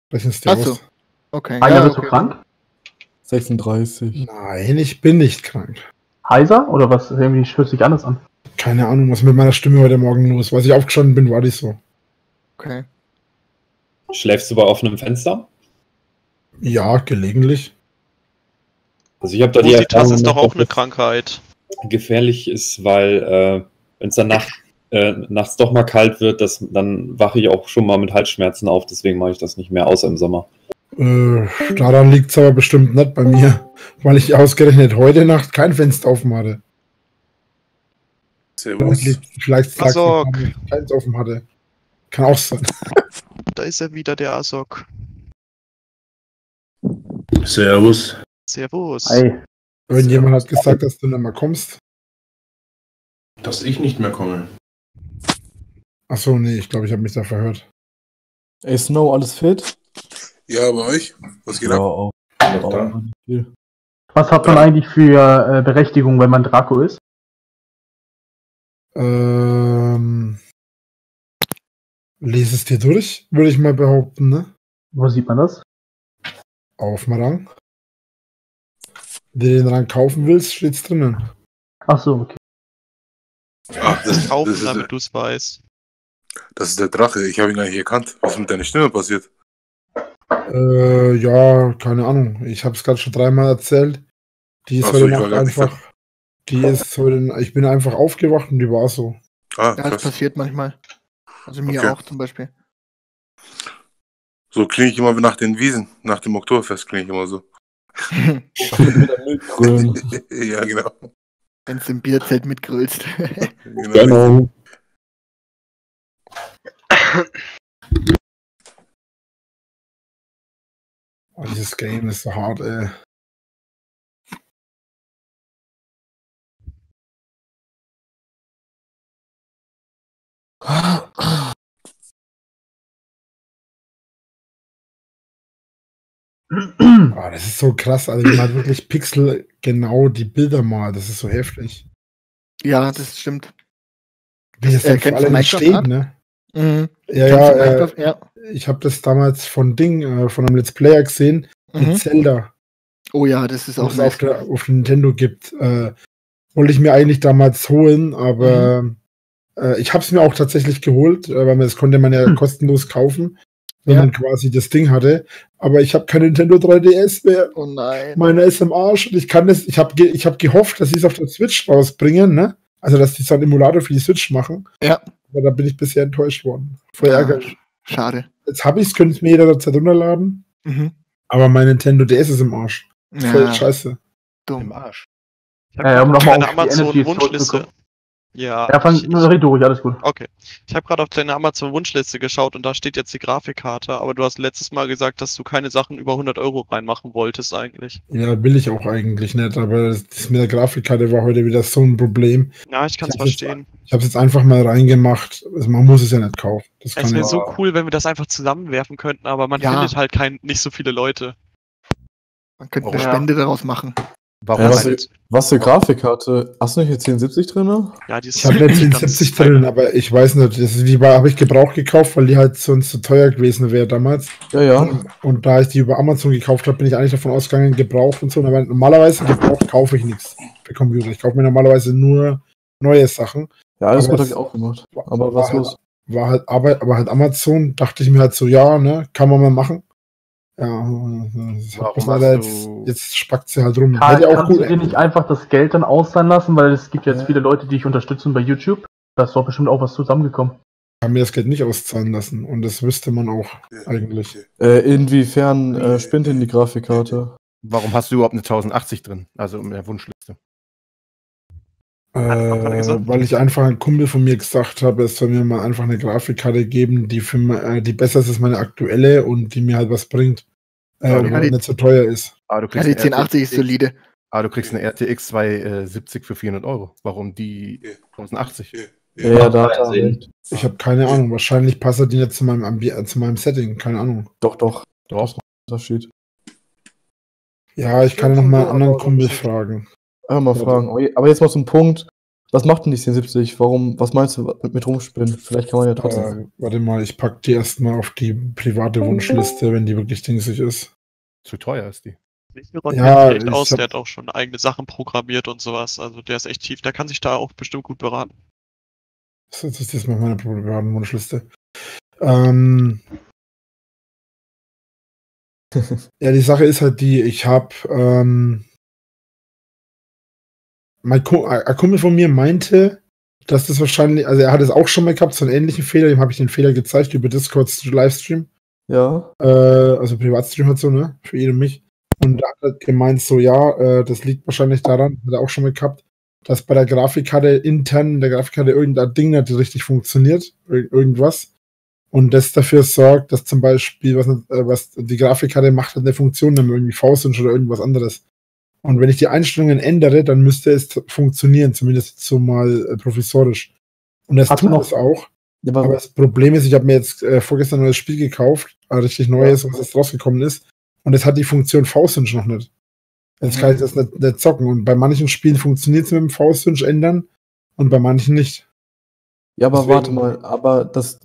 Rechnest du Achso. aus? Okay. Einer, Ja, bist du okay. krank? 36. Nein, ich bin nicht krank. Heiser? Oder was? Irgendwie hört sich anders an. Keine Ahnung, was mit meiner Stimme heute Morgen los. Als ich aufgestanden bin, war die so. Okay. Schläfst du bei offenem Fenster? Ja, gelegentlich. Also ich habe da die Multitas Erfahrung ist doch gemacht, auch dass eine das Krankheit. gefährlich ist, weil wenn es dann nachts doch mal kalt wird, dann wache ich auch schon mal mit Halsschmerzen auf. Deswegen mache ich das nicht mehr, außer im Sommer. Daran liegt es aber bestimmt nicht bei mir, weil ich ausgerechnet heute Nacht kein Fenster offen hatte. Servus. Vielleicht lag es Asok. daran, dass ich keins offen hatte. Kann auch sein. Da ist er wieder, der Asok. Servus. Servus. Hey. Irgendjemand hat gesagt, dass du nicht mehr kommst. Dass ich nicht mehr komme. Achso, nee, ich glaube, ich habe mich da verhört. Ey, Snow, alles fit? Ja, bei euch? Was geht Ja, ab? auch. Da. Auch nicht viel. Was hat man eigentlich für Berechtigung, wenn man Draco ist? Lese es dir durch, würde ich mal behaupten, ne? Wo sieht man das? Auf dem Rang. Wenn du den Rang kaufen willst, steht's drinnen. Ach so, okay. Ach, Das kaufen, ist damit du es weißt. das ist der Drache. Ich habe ihn gar nicht erkannt. Was ist mit deiner Stimme passiert? Ja, keine Ahnung. Ich habe es gerade schon dreimal erzählt. Die ist Ach so, heute ich war Nacht gar nicht einfach. Die ist heute. Ich bin einfach aufgewacht und die war so. Ah, Ja, das krass. passiert manchmal. Also mir Okay. auch zum Beispiel. So klinge ich immer nach den Wiesen. Nach dem Oktoberfest klinge ich immer so. Mit der Milchgrün. Ja, genau. Wenn du im Bierzelt mitgrölst. Genau. Oh, dieses Game ist so hart, ey. Ah, das ist so krass, also man hat wirklich Pixel genau die Bilder mal, das ist so heftig. Ja, das stimmt. Wie das dann für kennst du alle Minecraft entsteht, Art? ne? Mhm. Ja, Kennst du ja, Minecraft? Ja. ich habe das damals von von einem Let's Player gesehen, mit Mhm. Zelda, Oh ja, das ist wo auch es nice. auf Nintendo gibt. Wollte ich mir eigentlich damals holen, aber ich habe es mir auch tatsächlich geholt, weil das konnte man ja kostenlos kaufen, wenn Ja. man quasi das Ding hatte. Aber ich habe kein Nintendo 3DS mehr. Oh nein. Meiner ist im Arsch und ich hab gehofft, dass sie es auf der Switch rausbringen, ne? Also, dass die so einen Emulator für die Switch machen. Ja. Aber da bin ich bisher enttäuscht worden. Voll Ja, ärgerlich. schade. Jetzt habe ich es, könnte es mir jederzeit runterladen. Mhm. Aber mein Nintendo DS ist im Arsch. Voll Ja, scheiße. Im dumm. Arsch. Ich habe um gerade nochmal auf auf deine die Energy Amazon-Wunschliste. zurückzukommen. Ja, Ja, red du ruhig, alles gut. okay. Ich habe gerade auf deine Amazon-Wunschliste geschaut und da steht jetzt die Grafikkarte, aber du hast letztes Mal gesagt, dass du keine Sachen über 100 Euro reinmachen wolltest eigentlich. Ja, will ich auch eigentlich nicht, aber das mit der Grafikkarte war heute wieder so ein Problem. Ja, ich kann es Ich hab's jetzt- verstehen. Ich habe es jetzt einfach mal reingemacht. Also man muss es ja nicht kaufen. Das Es kann wäre ja. so cool, wenn wir das einfach zusammenwerfen könnten, aber man Ja. findet halt nicht so viele Leute. Man könnte eine Ja. Spende daraus machen. Warum Ja, halt? was für Grafikkarte? Hast du nicht eine 1070 drin? Ja, die ist Ich habe eine 1070 drin, aber ich weiß nicht, das ist habe ich Gebrauch gekauft, weil die halt sonst zu teuer gewesen wäre damals. Ja, ja. Und da ich die über Amazon gekauft habe, bin ich eigentlich davon ausgegangen, gebraucht und so. Aber normalerweise gebraucht kaufe ich nichts für Computer. Ich kaufe mir normalerweise nur neue Sachen. Ja, alles Aber gut, hab es- ich auch gemacht. Aber was war los? War halt Arbeit, aber halt Amazon, dachte ich mir halt so, ja, ne, kann man mal machen. Ja, Warum leider hast jetzt, du- jetzt spackt sie halt rum. Karl, Hätte auch kannst gut. du dir nicht einfach das Geld dann auszahlen lassen, weil es gibt jetzt Ja. viele Leute, die dich unterstützen bei YouTube. Da ist doch bestimmt auch was zusammengekommen. Kann mir das Geld nicht auszahlen lassen. Und das wüsste man auch eigentlich. Inwiefern spinnt denn die Grafikkarte? Warum hast du überhaupt eine 1080 drin? Also in der Wunschliste. man gesagt? Weil ich einfach ein Kumpel von mir gesagt habe, es soll mir mal einfach eine Grafikkarte geben, die besser ist als meine aktuelle und die mir halt was bringt. Ja, Und die- nicht so teuer ist. Aber du Ja, kriegst die eine 1080 ist solide. Aber du kriegst eine RTX 270 für 400 Euro. Warum die 1080? Ja, da hat er Sinn. recht. Ich habe keine Ahnung. Wahrscheinlich passt die nicht zu zu meinem Setting. Keine Ahnung. Doch. Da ist ein Unterschied. Ja, ich kann noch mal einen anderen Kumpel fragen. Mal fragen. Aber jetzt mal zum Punkt. Was macht denn die 1070? Was meinst du mit rumspinnen? Vielleicht kann man ja trotzdem. Warte mal, ich pack die erstmal auf die private Wunschliste, wenn die wirklich dingsig ist. Zu teuer ist die. Sicheron Ja, kennt sich echt aus, ich der hat auch schon eigene Sachen programmiert und sowas. Also der ist echt tief, der kann sich da auch bestimmt gut beraten. Das ist jetzt mal meine privaten Wunschliste. Ja, die Sache ist halt die, ich habe ein Kumpel von mir meinte, dass das wahrscheinlich, also er hat es auch schon mal gehabt, so einen ähnlichen Fehler, dem habe ich den Fehler gezeigt über Discord Livestream. Ja. Also Privatstream hat so, ne? Für ihn und mich. Und da hat er gemeint, so ja, das liegt wahrscheinlich daran, hat er auch schon mal gehabt, dass bei der Grafikkarte intern in der Grafikkarte irgendein Ding nicht richtig funktioniert, irgendwas. Und das dafür sorgt, dass zum Beispiel, was die Grafikkarte macht, hat eine Funktion, nämlich irgendwie V-Sync oder irgendwas anderes. Und wenn ich die Einstellungen ändere, dann müsste es funktionieren, zumindest so mal provisorisch. Und das tut es auch. Ja, Aber das Problem ist, ich habe mir jetzt vorgestern ein neues Spiel gekauft, ein richtig neues, was jetzt rausgekommen ist. Und es hat die Funktion V-Sync noch nicht. Jetzt kann ich das nicht zocken. Und bei manchen Spielen funktioniert es mit dem V-Sync ändern und bei manchen nicht. Ja, aber Deswegen- warte mal, aber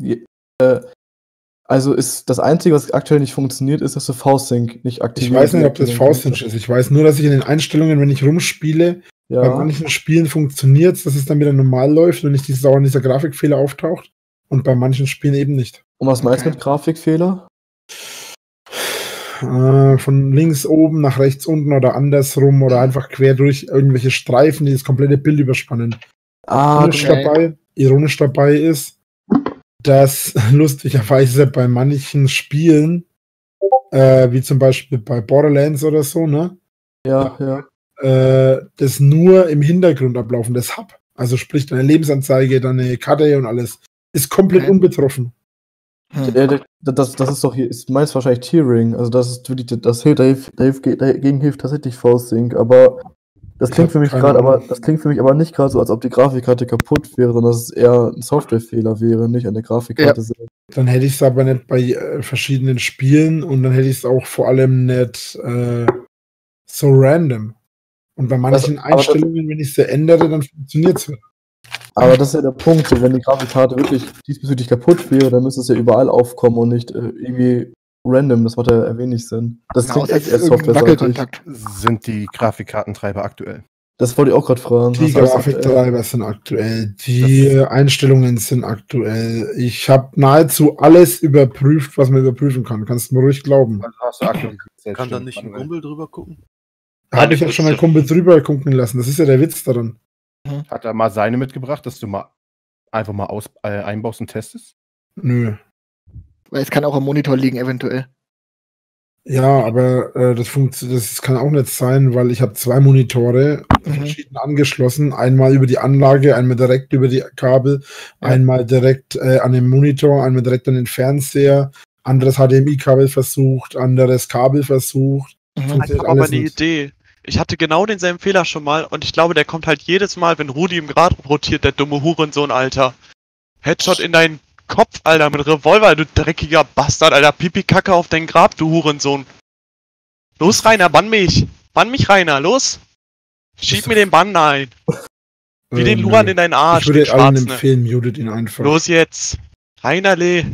also ist das Einzige, was aktuell nicht funktioniert, ist, dass du V-Sync nicht aktiv. Ich weiß nicht, ob das V-Sync ist. Ich weiß nur, dass ich in den Einstellungen, wenn ich rumspiele, bei Ja. manchen Spielen funktioniert es, dass es dann wieder normal läuft und nicht dieser Grafikfehler auftaucht. Und bei manchen Spielen eben nicht. Und was meinst du Okay. mit Grafikfehler? Von links oben nach rechts unten oder andersrum oder einfach quer durch irgendwelche Streifen, die das komplette Bild überspannen. Ironisch dabei ist, dass lustigerweise bei manchen Spielen, wie zum Beispiel bei Borderlands oder so, ne, Ja. das nur im Hintergrund ablaufen, das Hub. Also sprich deine Lebensanzeige, deine Karte und alles, ist komplett Okay. unbetroffen. Das ist doch hier, ist meins wahrscheinlich Tiering. Also das ist wirklich, dagegen hilft tatsächlich V-Sync, aber das Ich klingt hab für mich keine gerade, Ahnung. das klingt für mich aber nicht gerade so, als ob die Grafikkarte kaputt wäre, sondern dass es eher ein Softwarefehler wäre, nicht an der Grafikkarte selbst. Dann hätte ich es aber nicht bei verschiedenen Spielen und dann hätte ich es auch vor allem nicht so random. Und bei manchen aber das- Einstellungen, wenn ich sie ändere, dann funktioniert es. Aber das ist ja der Punkt, so, wenn die Grafikkarte wirklich diesbezüglich kaputt wäre, dann müsste es ja überall aufkommen und nicht irgendwie random. Das macht ja wenig Sinn. Das Genau, klingt das echt ist erst irgendein softwareseitig. Wackelkontakt. Sind die Grafikkartentreiber aktuell? Das wollte ich auch gerade fragen. Die Was heißt Grafiktreiber sind aktuell, die Einstellungen sind aktuell. Ich habe nahezu alles überprüft, was man überprüfen kann. Kannst du mir ruhig glauben. Also hast du aktualisiert, Kann da stimmt, nicht ein manuell. Kumpel drüber gucken? Habe ich ja schon meinen Kumpel drüber gucken lassen. Das ist ja der Witz daran. Hat er mal seine mitgebracht, dass du mal einfach mal einbaust und testest? Nö. Weil es kann auch am Monitor liegen, eventuell. Ja, aber das kann auch nicht sein, weil ich habe 2 Monitore verschieden angeschlossen. Einmal über die Anlage, einmal direkt über die Kabel, einmal direkt an den Monitor, einmal direkt an den Fernseher, anderes HDMI-Kabel versucht, anderes Kabel versucht. Ich Funktioniert habe aber alles eine nicht. Idee. Ich hatte genau denselben Fehler schon mal und ich glaube, der kommt halt jedes Mal, wenn Rudi im Grad rotiert, der dumme Hurensohn, Alter. Headshot in deinen Kopf, Alter, mit Revolver, du dreckiger Bastard, Alter. Pipi-Kacke auf dein Grab, du Hurensohn. Los, Rainer, bann mich. Bann mich, Rainer, los. Schieb mir den Bann ein. Wie den Luan in deinen Arsch, Ich würde den allen Schwarzen. empfehlen, mutet ihn einfach. Los jetzt. Rainerle.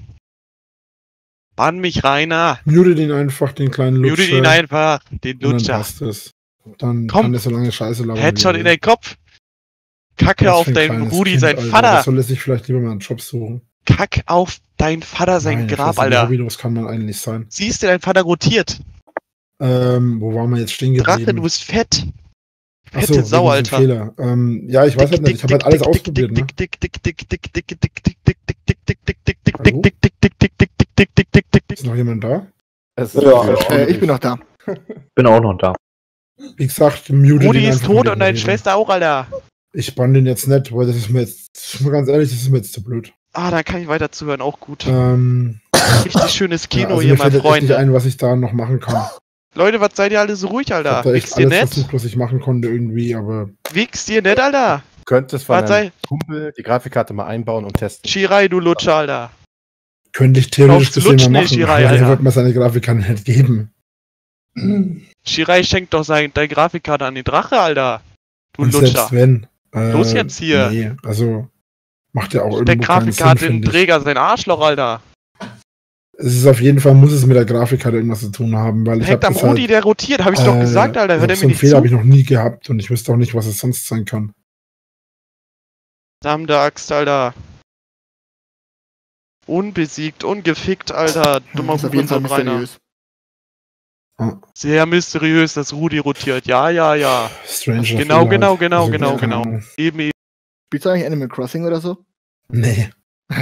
Bann mich, Rainer. Mutet ihn einfach, den kleinen Lutscher. Mutet ihn einfach, den und dann Lutscher. passt es. Dann Komm. kann er so lange Scheiße labern. Headshot wie in er will. den Kopf. Kacke Was auf für ein deinen kleines Rudi, Kind, sein Alter. Vater. Das soll er sich vielleicht lieber mal einen Job suchen. Kack auf dein Vater, sein Meine Grab, Fresse, wie Alter. hobbylos kann man eigentlich sein. Siehst du, dein Vater rotiert. Wo waren wir jetzt stehen Drache, geblieben? du bist fett. Ach Fette so, Sau, wegen Alter. diesem Fehler. Ja, ich weiß halt nicht, ich habe halt alles ausprobiert, ne? Ist noch jemand da? Ich bin noch da. Bin auch noch da. Wie gesagt, mutet Rudi ihn ist einfach tot mit und deine der Schwester auch, Alter. Ich bann den jetzt nicht, weil das ist mir jetzt, ganz ehrlich, das ist mir jetzt zu blöd. Ah, dann kann ich weiter zuhören, auch gut. Richtig schönes Kino also hier, mir fällt meine jetzt echt nicht Freunde. ein, was ich da noch machen kann. Leute, was seid ihr alle so ruhig, Ich Alter? hab da echt Wichst ihr alles nett? versucht, was ich machen konnte irgendwie, aber Wichst ihr nett, Alter? Könntest von Was einem sei? Kumpel die Grafikkarte mal einbauen und testen. Shirai, du Lutscher, Alter. könnte ich theoretisch Aufs gesehen Lutschen, mal machen. Shirai, aber Alter. er wird mir seine Grafikkarte nicht geben. Shirai schenkt doch deine Grafikkarte an den Drache, Alter. Du Und Lutscher. selbst wenn, Los jetzt hier. Nee, also macht ja auch Der irgendwo keinen Sinn, Grafikkarte in den finde ich. Träger, sein Arschloch, Alter. Es ist auf jeden Fall, muss es mit der Grafikkarte irgendwas zu tun haben, weil ich Hängt habe am das Rudi, halt, der rotiert, hab ich doch gesagt, Alter. Hört er so mir einen nicht Fehler habe zu? ich noch nie gehabt und ich wüsste auch nicht, was es sonst sein kann. Verdammte Axt, Alter. Unbesiegt, ungefickt, Alter. Dummer Das ist auf jeden Fall Hurensohn-Rainer. mysteriös. Sehr mysteriös, dass Rudi rotiert. Ja. Stranger Genau, Fehler halt. genau. keine Ahnung. Eben. Spielst du eigentlich Animal Crossing oder so? Nee.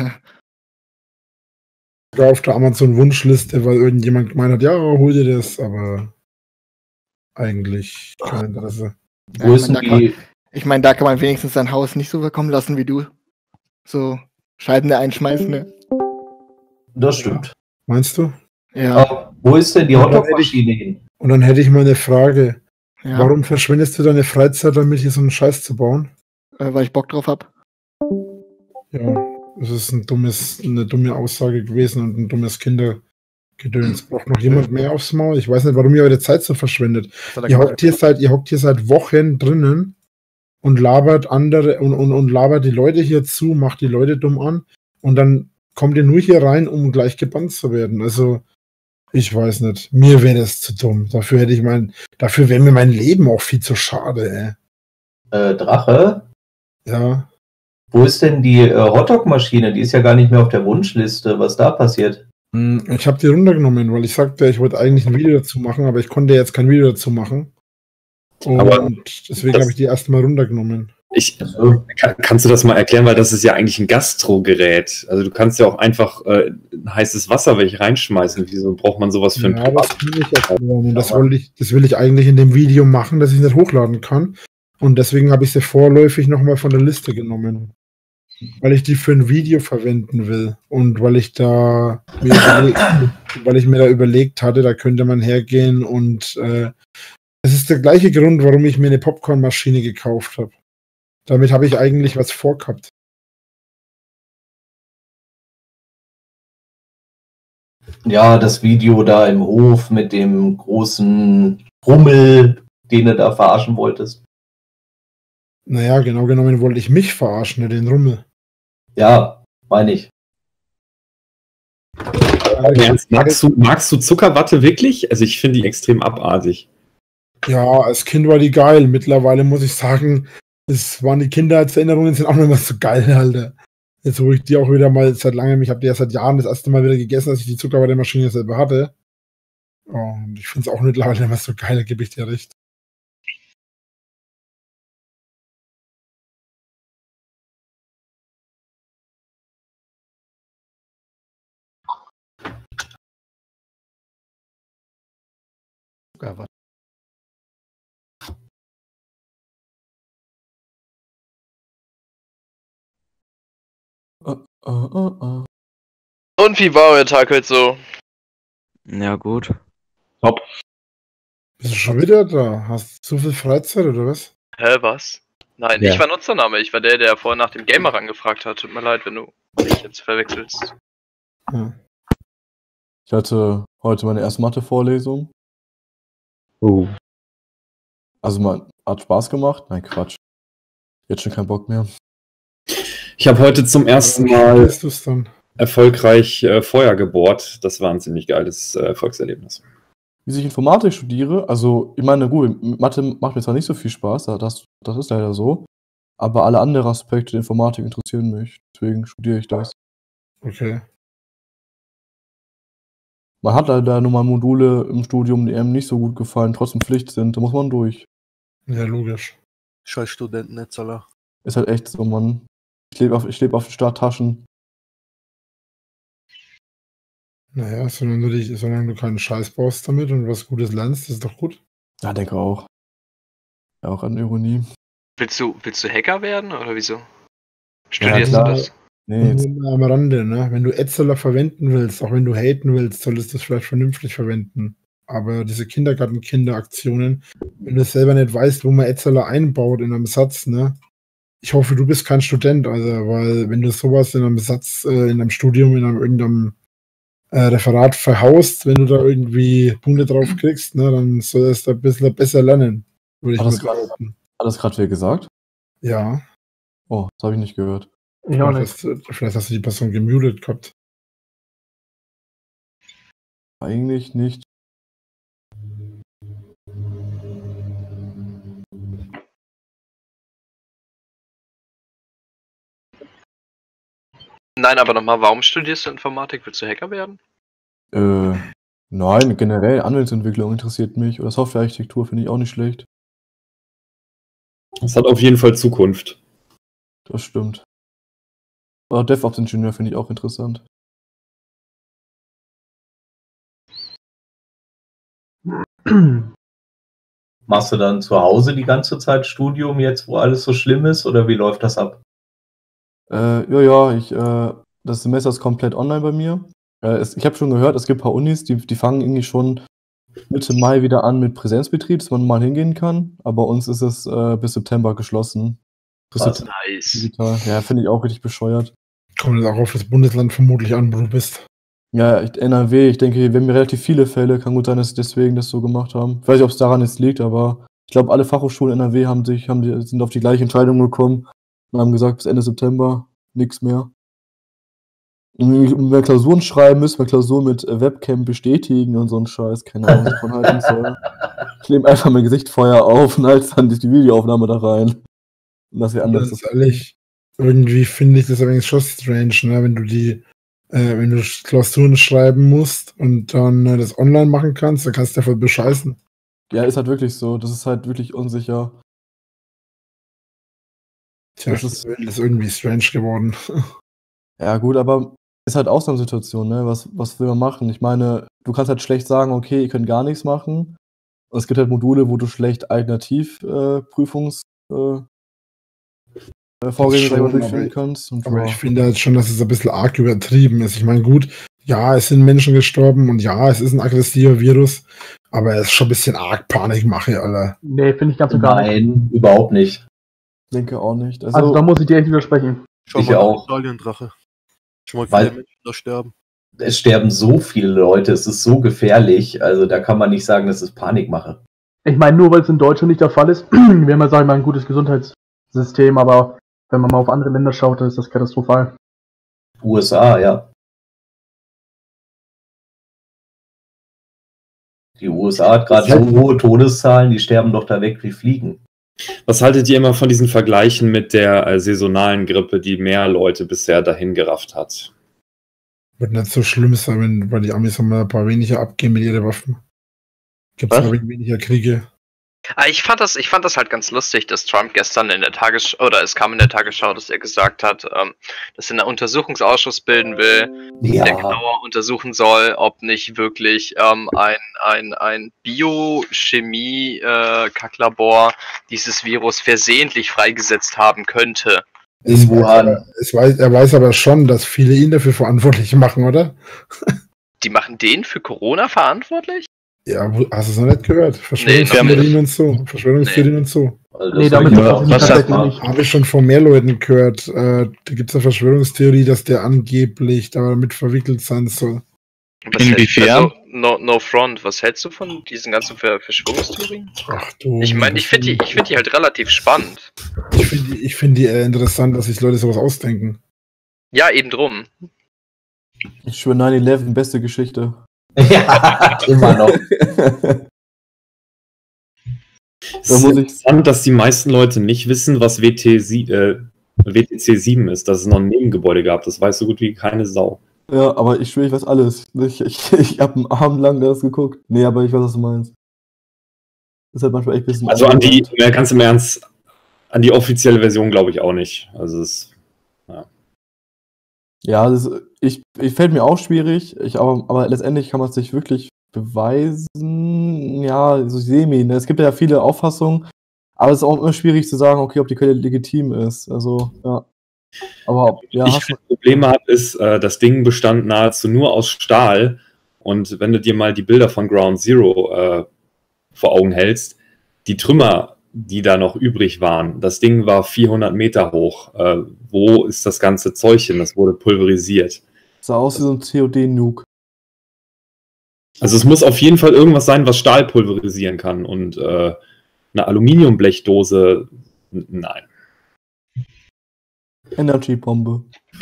Ich war auf der Amazon-Wunschliste, weil irgendjemand gemeint hat, ja, hol dir das, aber eigentlich kein Interesse. Wo ist denn die? Ich meine, da kann man wenigstens sein Haus nicht so bekommen lassen wie du. So Scheiben da einschmeißen, ne? Das stimmt. Meinst du? Ja. Aber wo ist denn die Hotdog-Maschine hin? Und dann hätte ich mal eine Frage. ja. Warum verschwendest du deine Freizeit damit, hier so einen Scheiß zu bauen? Weil ich Bock drauf hab. Ja, das ist eine dumme Aussage gewesen und ein dummes Kindergedöns. Braucht noch jemand mehr aufs Maul? Ich weiß nicht, warum ihr eure Zeit so verschwendet. Ihr hockt hier seit Wochen drinnen und labert andere und labert die Leute hier zu, macht die Leute dumm an und dann kommt ihr nur hier rein, um gleich gebannt zu werden. Also, ich weiß nicht. Mir wäre das zu dumm. Dafür wäre mir mein Leben auch viel zu schade, Drache? Ja. Wo ist denn die Hotdog-Maschine? Die ist ja gar nicht mehr auf der Wunschliste. Was da passiert? Ich habe die runtergenommen, weil ich sagte, ich wollte eigentlich ein Video dazu machen, aber ich konnte jetzt kein Video dazu machen. Und deswegen habe ich die erstmal runtergenommen. Kannst du das mal erklären, weil das ist ja eigentlich ein Gastrogerät. Also du kannst ja auch einfach heißes Wasser welche reinschmeißen. Wieso braucht man sowas für ein Ja, das kann ich erklären. Und das will ich eigentlich in dem Video machen, dass ich nicht hochladen kann. Und deswegen habe ich sie vorläufig nochmal von der Liste genommen. Weil ich die für ein Video verwenden will. Und weil ich mir da überlegt hatte, da könnte man hergehen und es ist der gleiche Grund, warum ich mir eine Popcornmaschine gekauft habe. Damit habe ich eigentlich was vorgehabt. Ja, das Video da im Hof mit dem großen Rummel, den du da verarschen wolltest. Naja, genau genommen wollte ich mich verarschen, nicht den Rummel. Ja, meine ich. Magst du Zuckerwatte wirklich? Also ich finde die extrem abartig. Ja, als Kind war die geil. Mittlerweile muss ich sagen, es waren die Kindheitserinnerungen sind auch nicht mehr so geil, Alter. Jetzt wo ich die auch wieder mal seit langem, ich habe die ja seit Jahren das erste Mal wieder gegessen, als ich die Zuckerwatte-Maschine selber hatte. Und ich finde es auch mittlerweile nicht mehr so geil, da gebe ich dir recht. Zuckerwatte. Und wie war euer Tag heute so? Ja, gut. Top. Bist du schon wieder da? Hast du zu viel Freizeit oder was? Hä, was? Nein, Ja. ich war Nutzername. Ich war der vorher nach dem Gamer angefragt hat. Tut mir leid, wenn du mich jetzt verwechselst. Ja. Ich hatte heute meine erste Mathe-Vorlesung. Oh. Also man hat Spaß gemacht. Nein, Quatsch. Jetzt schon keinen Bock mehr. Ich habe heute zum ersten Wie Mal ist das dann? erfolgreich Feuer gebohrt. Das war ein ziemlich geiles Erfolgserlebnis. Wie ich Informatik studiere, also ich meine, gut, Mathe macht mir zwar nicht so viel Spaß, das ist leider so, aber alle anderen Aspekte der Informatik interessieren mich, deswegen studiere ich das. Okay. Man hat leider nur mal Module im Studium, die einem nicht so gut gefallen, trotzdem Pflicht sind, da muss man durch. Ja, logisch. Scheiß Studentennetzaller. Ist halt echt so, Mann. Ich lebe auf den Starttaschen. Naja, solange du keinen Scheiß baust damit und was Gutes lernst, ist doch gut. Ja, denke auch. Ja, auch an Ironie. Willst du Hacker werden oder wieso? Ja, Studierst klar. du das? Nee, jetzt, Nur mal am Rande, ne? Wenn du Adseller verwenden willst, auch wenn du haten willst, solltest du es vielleicht vernünftig verwenden. Aber diese Kindergarten-Kinder-Aktionen, wenn du selber nicht weißt, wo man Adseller einbaut in einem Satz, ne? Ich hoffe, du bist kein Student, also, weil wenn du sowas in einem Satz, in einem Studium, in irgendeinem Referat verhaust, wenn du da irgendwie Punkte drauf kriegst, ne, dann solltest du ein bisschen besser lernen, würde ich Hat mal das grad- behaupten. hat das gerade wer gesagt? Ja. Oh, das habe ich nicht gehört. Ich auch nicht. Vielleicht hast du die Person gemutet gehabt. Eigentlich nicht. Nein, aber nochmal, warum studierst du Informatik? Willst du Hacker werden? Nein, generell Anwendungsentwicklung interessiert mich. Oder Softwarearchitektur finde ich auch nicht schlecht. Das hat auf jeden Fall Zukunft. Das stimmt. Aber DevOps-Ingenieur finde ich auch interessant. Machst du dann zu Hause die ganze Zeit Studium jetzt, wo alles so schlimm ist, oder wie läuft das ab? Das Semester ist komplett online bei mir. Ich habe schon gehört, es gibt ein paar Unis, die fangen irgendwie schon Mitte Mai wieder an mit Präsenzbetrieb, dass man mal hingehen kann. Aber bei uns ist es bis September geschlossen. Was? Nice. Digital. Ja, finde ich auch richtig bescheuert. Kommt jetzt auch auf das Bundesland vermutlich an, wo du bist. Ja, NRW, ich denke, wir haben relativ viele Fälle. Kann gut sein, dass sie deswegen das so gemacht haben. Ich weiß nicht, ob es daran jetzt liegt, aber ich glaube, alle Fachhochschulen in NRW sind auf die gleiche Entscheidung gekommen und haben gesagt, bis Ende September nichts mehr. Und wenn wir Klausuren schreiben, müssen wir Klausuren mit Webcam bestätigen und so ein Scheiß. Keine Ahnung, was ich von halten soll. Ich nehme einfach mein Gesicht Feuer auf und halte dann die Videoaufnahme da rein. Und das ist ja anders. Das ist ehrlich, irgendwie finde ich das allerdings schon strange, ne? Wenn du Klausuren schreiben musst und dann das online machen kannst, dann kannst du davon bescheißen. Ja, ist halt wirklich so. Das ist halt wirklich unsicher. Tja, das ist irgendwie strange geworden. Ja, gut, aber ist halt Ausnahmesituation, ne? Was will man machen? Ich meine, du kannst halt schlecht sagen, okay, ihr könnt gar nichts machen. Und es gibt halt Module, wo du schlecht alternativ Vorgänge durchführen kannst. Aber ich finde halt schon, dass es ein bisschen arg übertrieben ist. Ich meine, gut, ja, es sind Menschen gestorben und ja, es ist ein aggressiver Virus, aber es ist schon ein bisschen arg Panikmache, Alter. Nee, finde ich ganz und gar nicht. Nein, überhaupt nicht. Denke auch nicht. Also da muss ich dir echt widersprechen. Schau Ich mal auch. Italiendrache. Schon mal Weil- viele Menschen da sterben. Es sterben so viele Leute, es ist so gefährlich, also da kann man nicht sagen, dass es Panikmache. Ich meine, nur weil es in Deutschland nicht der Fall ist, wir haben ja, sag ich mal, ein gutes Gesundheitssystem, aber wenn man mal auf andere Länder schaut, dann ist das katastrophal. USA, ja. Die USA hat gerade so hohe Todeszahlen, die sterben doch da weg wie Fliegen. Was haltet ihr immer von diesen Vergleichen mit der saisonalen Grippe, die mehr Leute bisher dahin gerafft hat? Wird nicht so schlimm sein, wenn bei die Amis haben ein paar weniger abgehen mit ihren Waffen. Gibt es weniger Kriege. Ich fand das halt ganz lustig, dass Trump gestern in der Tagesschau, oder es kam in der Tagesschau, dass er gesagt hat, dass er einen Untersuchungsausschuss bilden will, der genauer untersuchen soll, ob nicht wirklich ein Biochemie-Kacklabor dieses Virus versehentlich freigesetzt haben könnte. In Wuhan. Er weiß aber schon, dass viele ihn dafür verantwortlich machen, oder? Die machen den für Corona verantwortlich? Ja, hast du es noch nicht gehört? Verschwörungstheorien und so. Verschwörungstheorien und so. Nee, damit habe ich schon von mehr Leuten gehört. Da gibt es eine Verschwörungstheorie, dass der angeblich damit verwickelt sein soll. Inwiefern? No front. Was hältst du von diesen ganzen Verschwörungstheorien? Ach du. Ich meine, ich finde die halt relativ spannend. Ich finde die interessant, dass sich Leute sowas ausdenken. Ja, eben drum. Ich schwöre 9/11, beste Geschichte. Ja, immer noch. Es ist interessant, dass die meisten Leute nicht wissen, was WTC 7 ist, dass es noch ein Nebengebäude gab. Das weiß so gut wie keine Sau. Ja, aber ich schwöre, ich weiß alles. Ich habe einen Abend lang das geguckt. Nee, aber ich weiß, was du meinst. Das ist halt manchmal echt ein bisschen... Also ganz im Ernst, an die offizielle Version glaube ich auch nicht. Also es Ja, fällt mir auch schwierig, aber letztendlich kann man es nicht wirklich beweisen. Ja, so semi. Ne? Es gibt ja viele Auffassungen, aber es ist auch immer schwierig zu sagen, okay, ob die Quelle legitim ist. Also, ja. Aber ja. Probleme hat, ist, das Ding bestand nahezu nur aus Stahl. Und wenn du dir mal die Bilder von Ground Zero vor Augen hältst, die Trümmer, die da noch übrig waren, das Ding war 400 Meter hoch. Wo ist das ganze Zeug hin? Das wurde pulverisiert. Sah aus wie so ein COD-Nuke. Also es muss auf jeden Fall irgendwas sein, was Stahl pulverisieren kann. Und eine Aluminiumblechdose, nein. Energy-Bombe.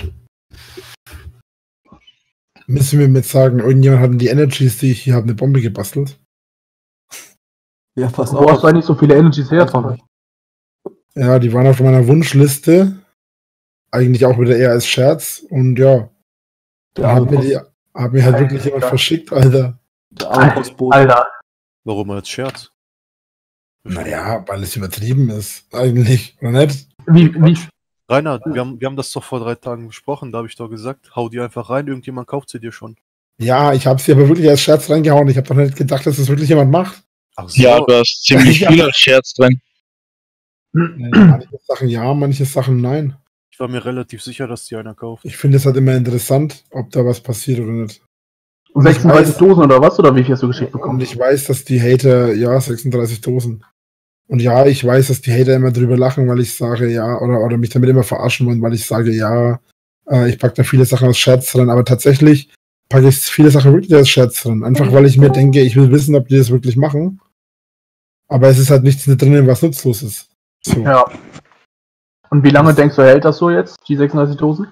Müssen wir mir jetzt sagen, irgendjemand hat in die Energies, die ich hier habe, eine Bombe gebastelt? Ja, pass Wo hast auf. du eigentlich so viele Energies her, Tom? Ja, die waren auf meiner Wunschliste. Eigentlich auch wieder eher als Scherz. Und ja, Der hat arme mir halt wirklich jemand verschickt, Alter. Postbote. Alter. Warum als Scherz? Naja, weil es übertrieben ist. Eigentlich, oder nicht? Wie, Reinhard, wir haben das doch vor 3 Tagen besprochen, da habe ich doch gesagt, hau die einfach rein, irgendjemand kauft sie dir schon. Ja, ich habe sie aber wirklich als Scherz reingehauen. Ich habe doch nicht gedacht, dass das wirklich jemand macht. Ach so. Ja, du hast ziemlich Ja. viel als Scherz drin. Manche Sachen ja, manche Sachen nein. Ich war mir relativ sicher, dass die einer kauft. Ich finde es halt immer interessant, ob da was passiert oder nicht. 36 Dosen oder was? Oder wie viel hast du geschickt Und bekommen? ich weiß, dass die Hater, ja, 36 Dosen. Und ja, ich weiß, dass die Hater immer drüber lachen, weil ich sage, ja, oder mich damit immer verarschen wollen, weil ich sage, ja, ich packe da viele Sachen als Scherz drin, aber tatsächlich packe ich viele Sachen wirklich als Scherz drin. Einfach weil ich mir denke, ich will wissen, ob die das wirklich machen. Aber es ist halt nichts drin, was nutzlos ist. So. Ja. Und wie lange denkst du, hält das so jetzt, die 36 Dosen?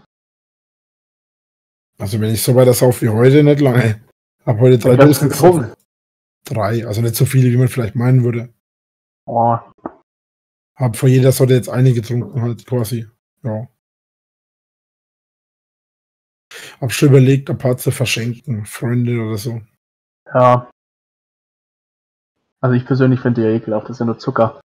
Also wenn ich so weiter sauf wie heute, nicht lange. Hab heute 3 Was Dosen getrunken? 3, also nicht so viele, wie man vielleicht meinen würde. Oh. Hab vor jeder Sorte jetzt eine getrunken halt quasi. Ja. Hab schon überlegt, ein paar zu verschenken, Freunde oder so. Ja. Also ich persönlich finde die ja ekelhaft, das ist ja nur Zucker.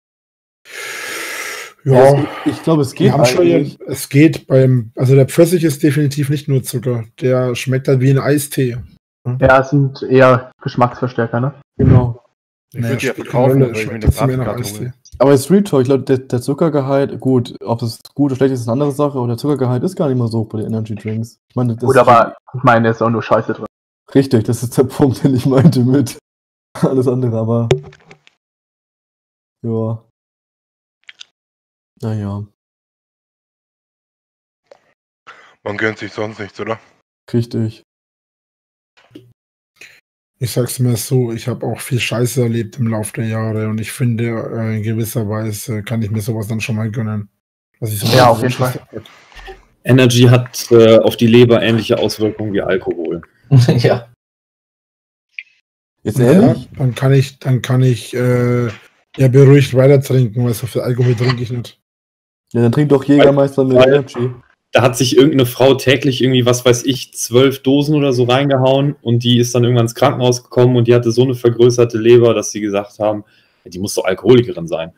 Ja, Ich glaube, es die geht haben schon eigentlich. es geht also der Pfirsich ist definitiv nicht nur Zucker. Der schmeckt halt wie ein Eistee. Ja, es sind eher Geschmacksverstärker, ne? Genau. Ich Naja, würde die ja spielt keine verkaufen, Rolle, weil ich mir schmeckt eine trotzdem mehr nach Grafikkarte hole. Eistee. Aber jetzt Real Talk, ich glaube, der Zuckergehalt, gut, ob es gut oder schlecht ist, ist eine andere Sache, aber der Zuckergehalt ist gar nicht mal so hoch bei den Energy Drinks. Ich meine, das Gut, aber ich meine, da ist auch nur Scheiße drin. richtig, das ist der Punkt, den ich meinte mit alles andere, aber ja. Naja, Man gönnt sich sonst nichts, oder? richtig. Ich sag's mir so, ich habe auch viel Scheiße erlebt im Laufe der Jahre und ich finde, in gewisser Weise kann ich mir sowas dann schon mal gönnen. Dass ich so Ja, auf jeden Fall. Energy hat auf die Leber ähnliche Auswirkungen wie Alkohol. Ja. Jetzt Ja, ehrlich? dann kann ich ja beruhigt weiter trinken, weil so viel Alkohol trinke ich nicht. Ja, dann trink doch Jägermeister mit Weil- Energy. Da hat sich irgendeine Frau täglich irgendwie, was weiß ich, 12 Dosen oder so reingehauen und die ist dann irgendwann ins Krankenhaus gekommen und die hatte so eine vergrößerte Leber, dass sie gesagt haben, die muss doch Alkoholikerin sein.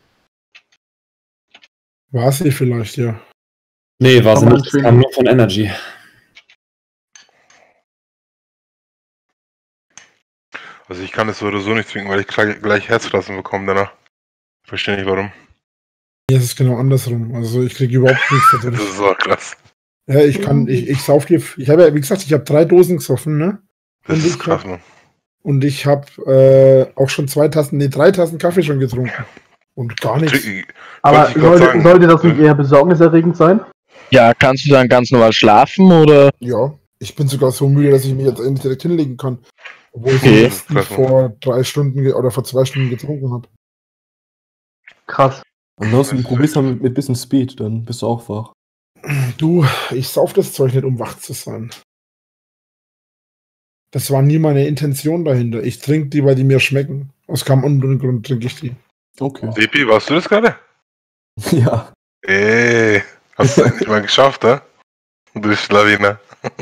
War sie vielleicht, ja. Nee, war sie Aber nicht, das kam nur von Energy. Also ich kann es so oder so nicht trinken, weil ich gleich Herzrasen bekomme danach. Verstehe nicht warum. Mir ist es genau andersrum. Also ich kriege überhaupt nichts Das dadurch. ist so krass. Ja, ich sauf dir, ich habe ja, wie gesagt, ich habe 3 Dosen gesoffen, ne? Das Und ist ich krass, Mann. Und ich habe auch schon 3 Tassen Kaffee schon getrunken. Und gar nichts. Aber Wollte ich grad sagen. sollte das nicht eher besorgniserregend sein? Ja, kannst du dann ganz normal schlafen oder? Ja, ich bin sogar so müde, dass ich mich jetzt endlich direkt hinlegen kann. Obwohl ich Okay. es vor 3 Stunden oder vor 2 Stunden getrunken habe. Krass. Ansonsten probier's mal mit bisschen Speed, dann bist du auch wach. Du, ich sauf das Zeug nicht, um wach zu sein. Das war nie meine Intention dahinter. Ich trinke die, weil die mir schmecken. Aus keinem anderen Grund trinke ich die. Okay. Sepi, warst du das gerade? Ja. Ey, hast du endlich mal geschafft, ne? Du Schlawiner.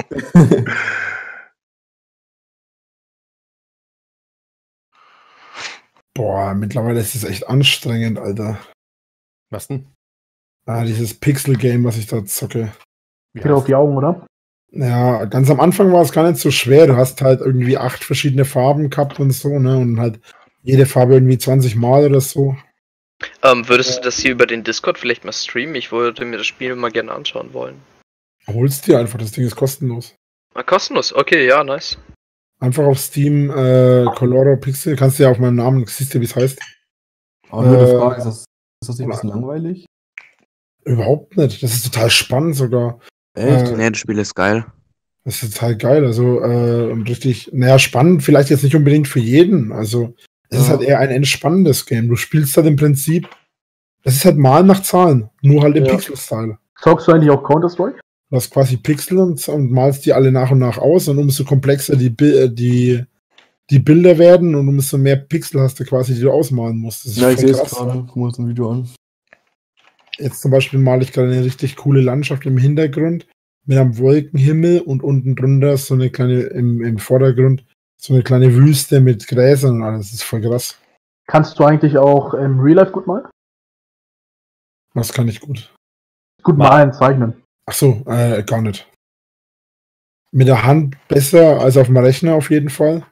Boah, mittlerweile ist es echt anstrengend, Alter. Was denn? Dieses Pixel-Game, was ich da zocke. Geht auf die Augen, oder? Ja, ganz am Anfang war es gar nicht so schwer. Du hast halt irgendwie 8 verschiedene Farben gehabt und so, ne? Und halt jede Farbe irgendwie 20 Mal oder so. Würdest du das hier über den Discord vielleicht mal streamen? Ich würde mir das Spiel mal gerne anschauen wollen. Holst dir einfach, das Ding ist kostenlos. Ah, kostenlos, okay, ja, nice. Einfach auf Steam, Coloro Pixel, kannst du ja auf meinem Namen, siehst du, wie es heißt. Aber nur eine Frage, ist das nicht ein bisschen langweilig? Überhaupt nicht. Das ist total spannend sogar. Echt? Nee, das Spiel ist geil. Das ist total geil. Also, und richtig, naja, spannend, vielleicht jetzt nicht unbedingt für jeden. Also, es ist halt eher ein entspannendes Game. Du spielst halt im Prinzip, es ist halt Malen nach Zahlen, nur halt im Ja. Pixel-Style. Zockst du eigentlich auch Counter-Strike? Du hast quasi Pixel und malst die alle nach und nach aus und umso komplexer die Bilder werden und umso mehr Pixel hast du quasi, die du ausmalen musst. Das ist Ja, ich voll sehe es krass. gerade. Guck mal uns ein Video an. Jetzt zum Beispiel male ich gerade eine richtig coole Landschaft im Hintergrund mit einem Wolkenhimmel und unten drunter so eine kleine, im Vordergrund, so eine kleine Wüste mit Gräsern und alles. Das ist voll krass. Kannst du eigentlich auch im Real Life gut malen? Was kann ich gut? Gut malen, zeichnen. Ach so, gar nicht. Mit der Hand besser als auf dem Rechner auf jeden Fall.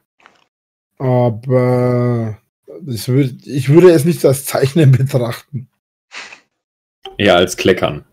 Aber ich würde es nicht als Zeichnen betrachten. Eher als Kleckern.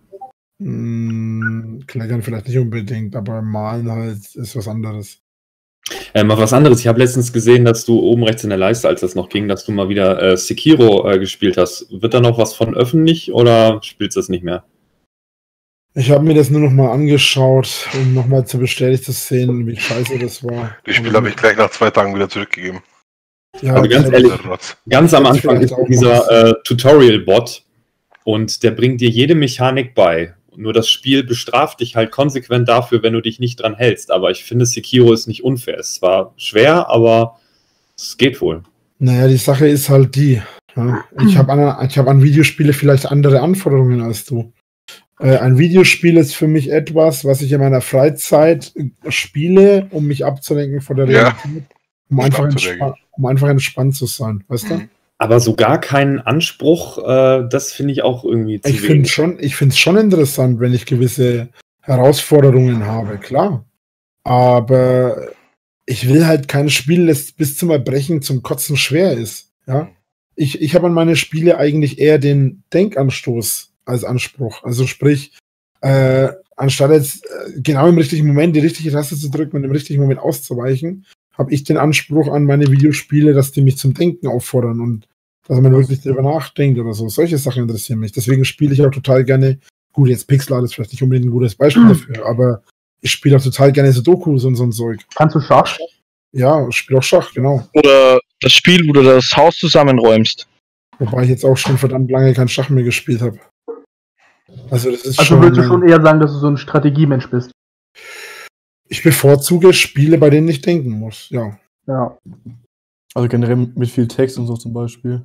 Kleckern vielleicht nicht unbedingt, aber malen halt ist was anderes. Mal was anderes. Ich habe letztens gesehen, dass du oben rechts in der Leiste, als das noch ging, dass du mal wieder Sekiro gespielt hast. Wird da noch was von öffentlich oder spielst du das nicht mehr? Ich habe mir das nur noch mal angeschaut, um nochmal zu bestätigt zu sehen, wie scheiße das war. Das Spiel habe ich gleich nach 2 Tagen wieder zurückgegeben. Ja, also ganz ehrlich, ganz am Anfang ist auch dieser Tutorial-Bot und der bringt dir jede Mechanik bei. Nur das Spiel bestraft dich halt konsequent dafür, wenn du dich nicht dran hältst. Aber ich finde, Sekiro ist nicht unfair. Es war schwer, aber es geht wohl. Naja, die Sache ist halt die. Ja, ich hab an Videospiele vielleicht andere Anforderungen als du. Ein Videospiel ist für mich etwas, was ich in meiner Freizeit spiele, um mich abzulenken von der Realität, um einfach entspannt zu sein, weißt du? Aber so gar keinen Anspruch, das finde ich auch irgendwie zu wenig. Ich finde es schon interessant, wenn ich gewisse Herausforderungen habe, klar. Aber ich will halt kein Spiel, das bis zum Erbrechen zum Kotzen schwer ist. Ja? Ich habe an meine Spiele eigentlich eher den Denkanstoß als Anspruch. Also sprich, anstatt jetzt genau im richtigen Moment die richtige Taste zu drücken und im richtigen Moment auszuweichen, habe ich den Anspruch an meine Videospiele, dass die mich zum Denken auffordern und dass man wirklich darüber nachdenkt oder so. Solche Sachen interessieren mich. Deswegen spiele ich auch total gerne, gut, jetzt Pixel Art ist vielleicht nicht unbedingt ein gutes Beispiel dafür, aber ich spiele auch total gerne Sudokus und so ein Zeug. Kannst du Schach? Ja, ich spiele auch Schach, genau. Oder das Spiel, wo du das Haus zusammenräumst. Wobei ich jetzt auch schon verdammt lange kein Schach mehr gespielt habe. Also das ist also würdest du schon eher sagen, dass du so ein Strategiemensch bist? Ich bevorzuge Spiele, bei denen ich denken muss, ja. Ja. Also generell mit viel Text und so zum Beispiel.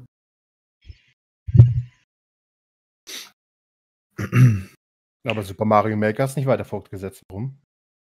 Aber Super Mario Maker ist nicht weiter fortgesetzt. Warum?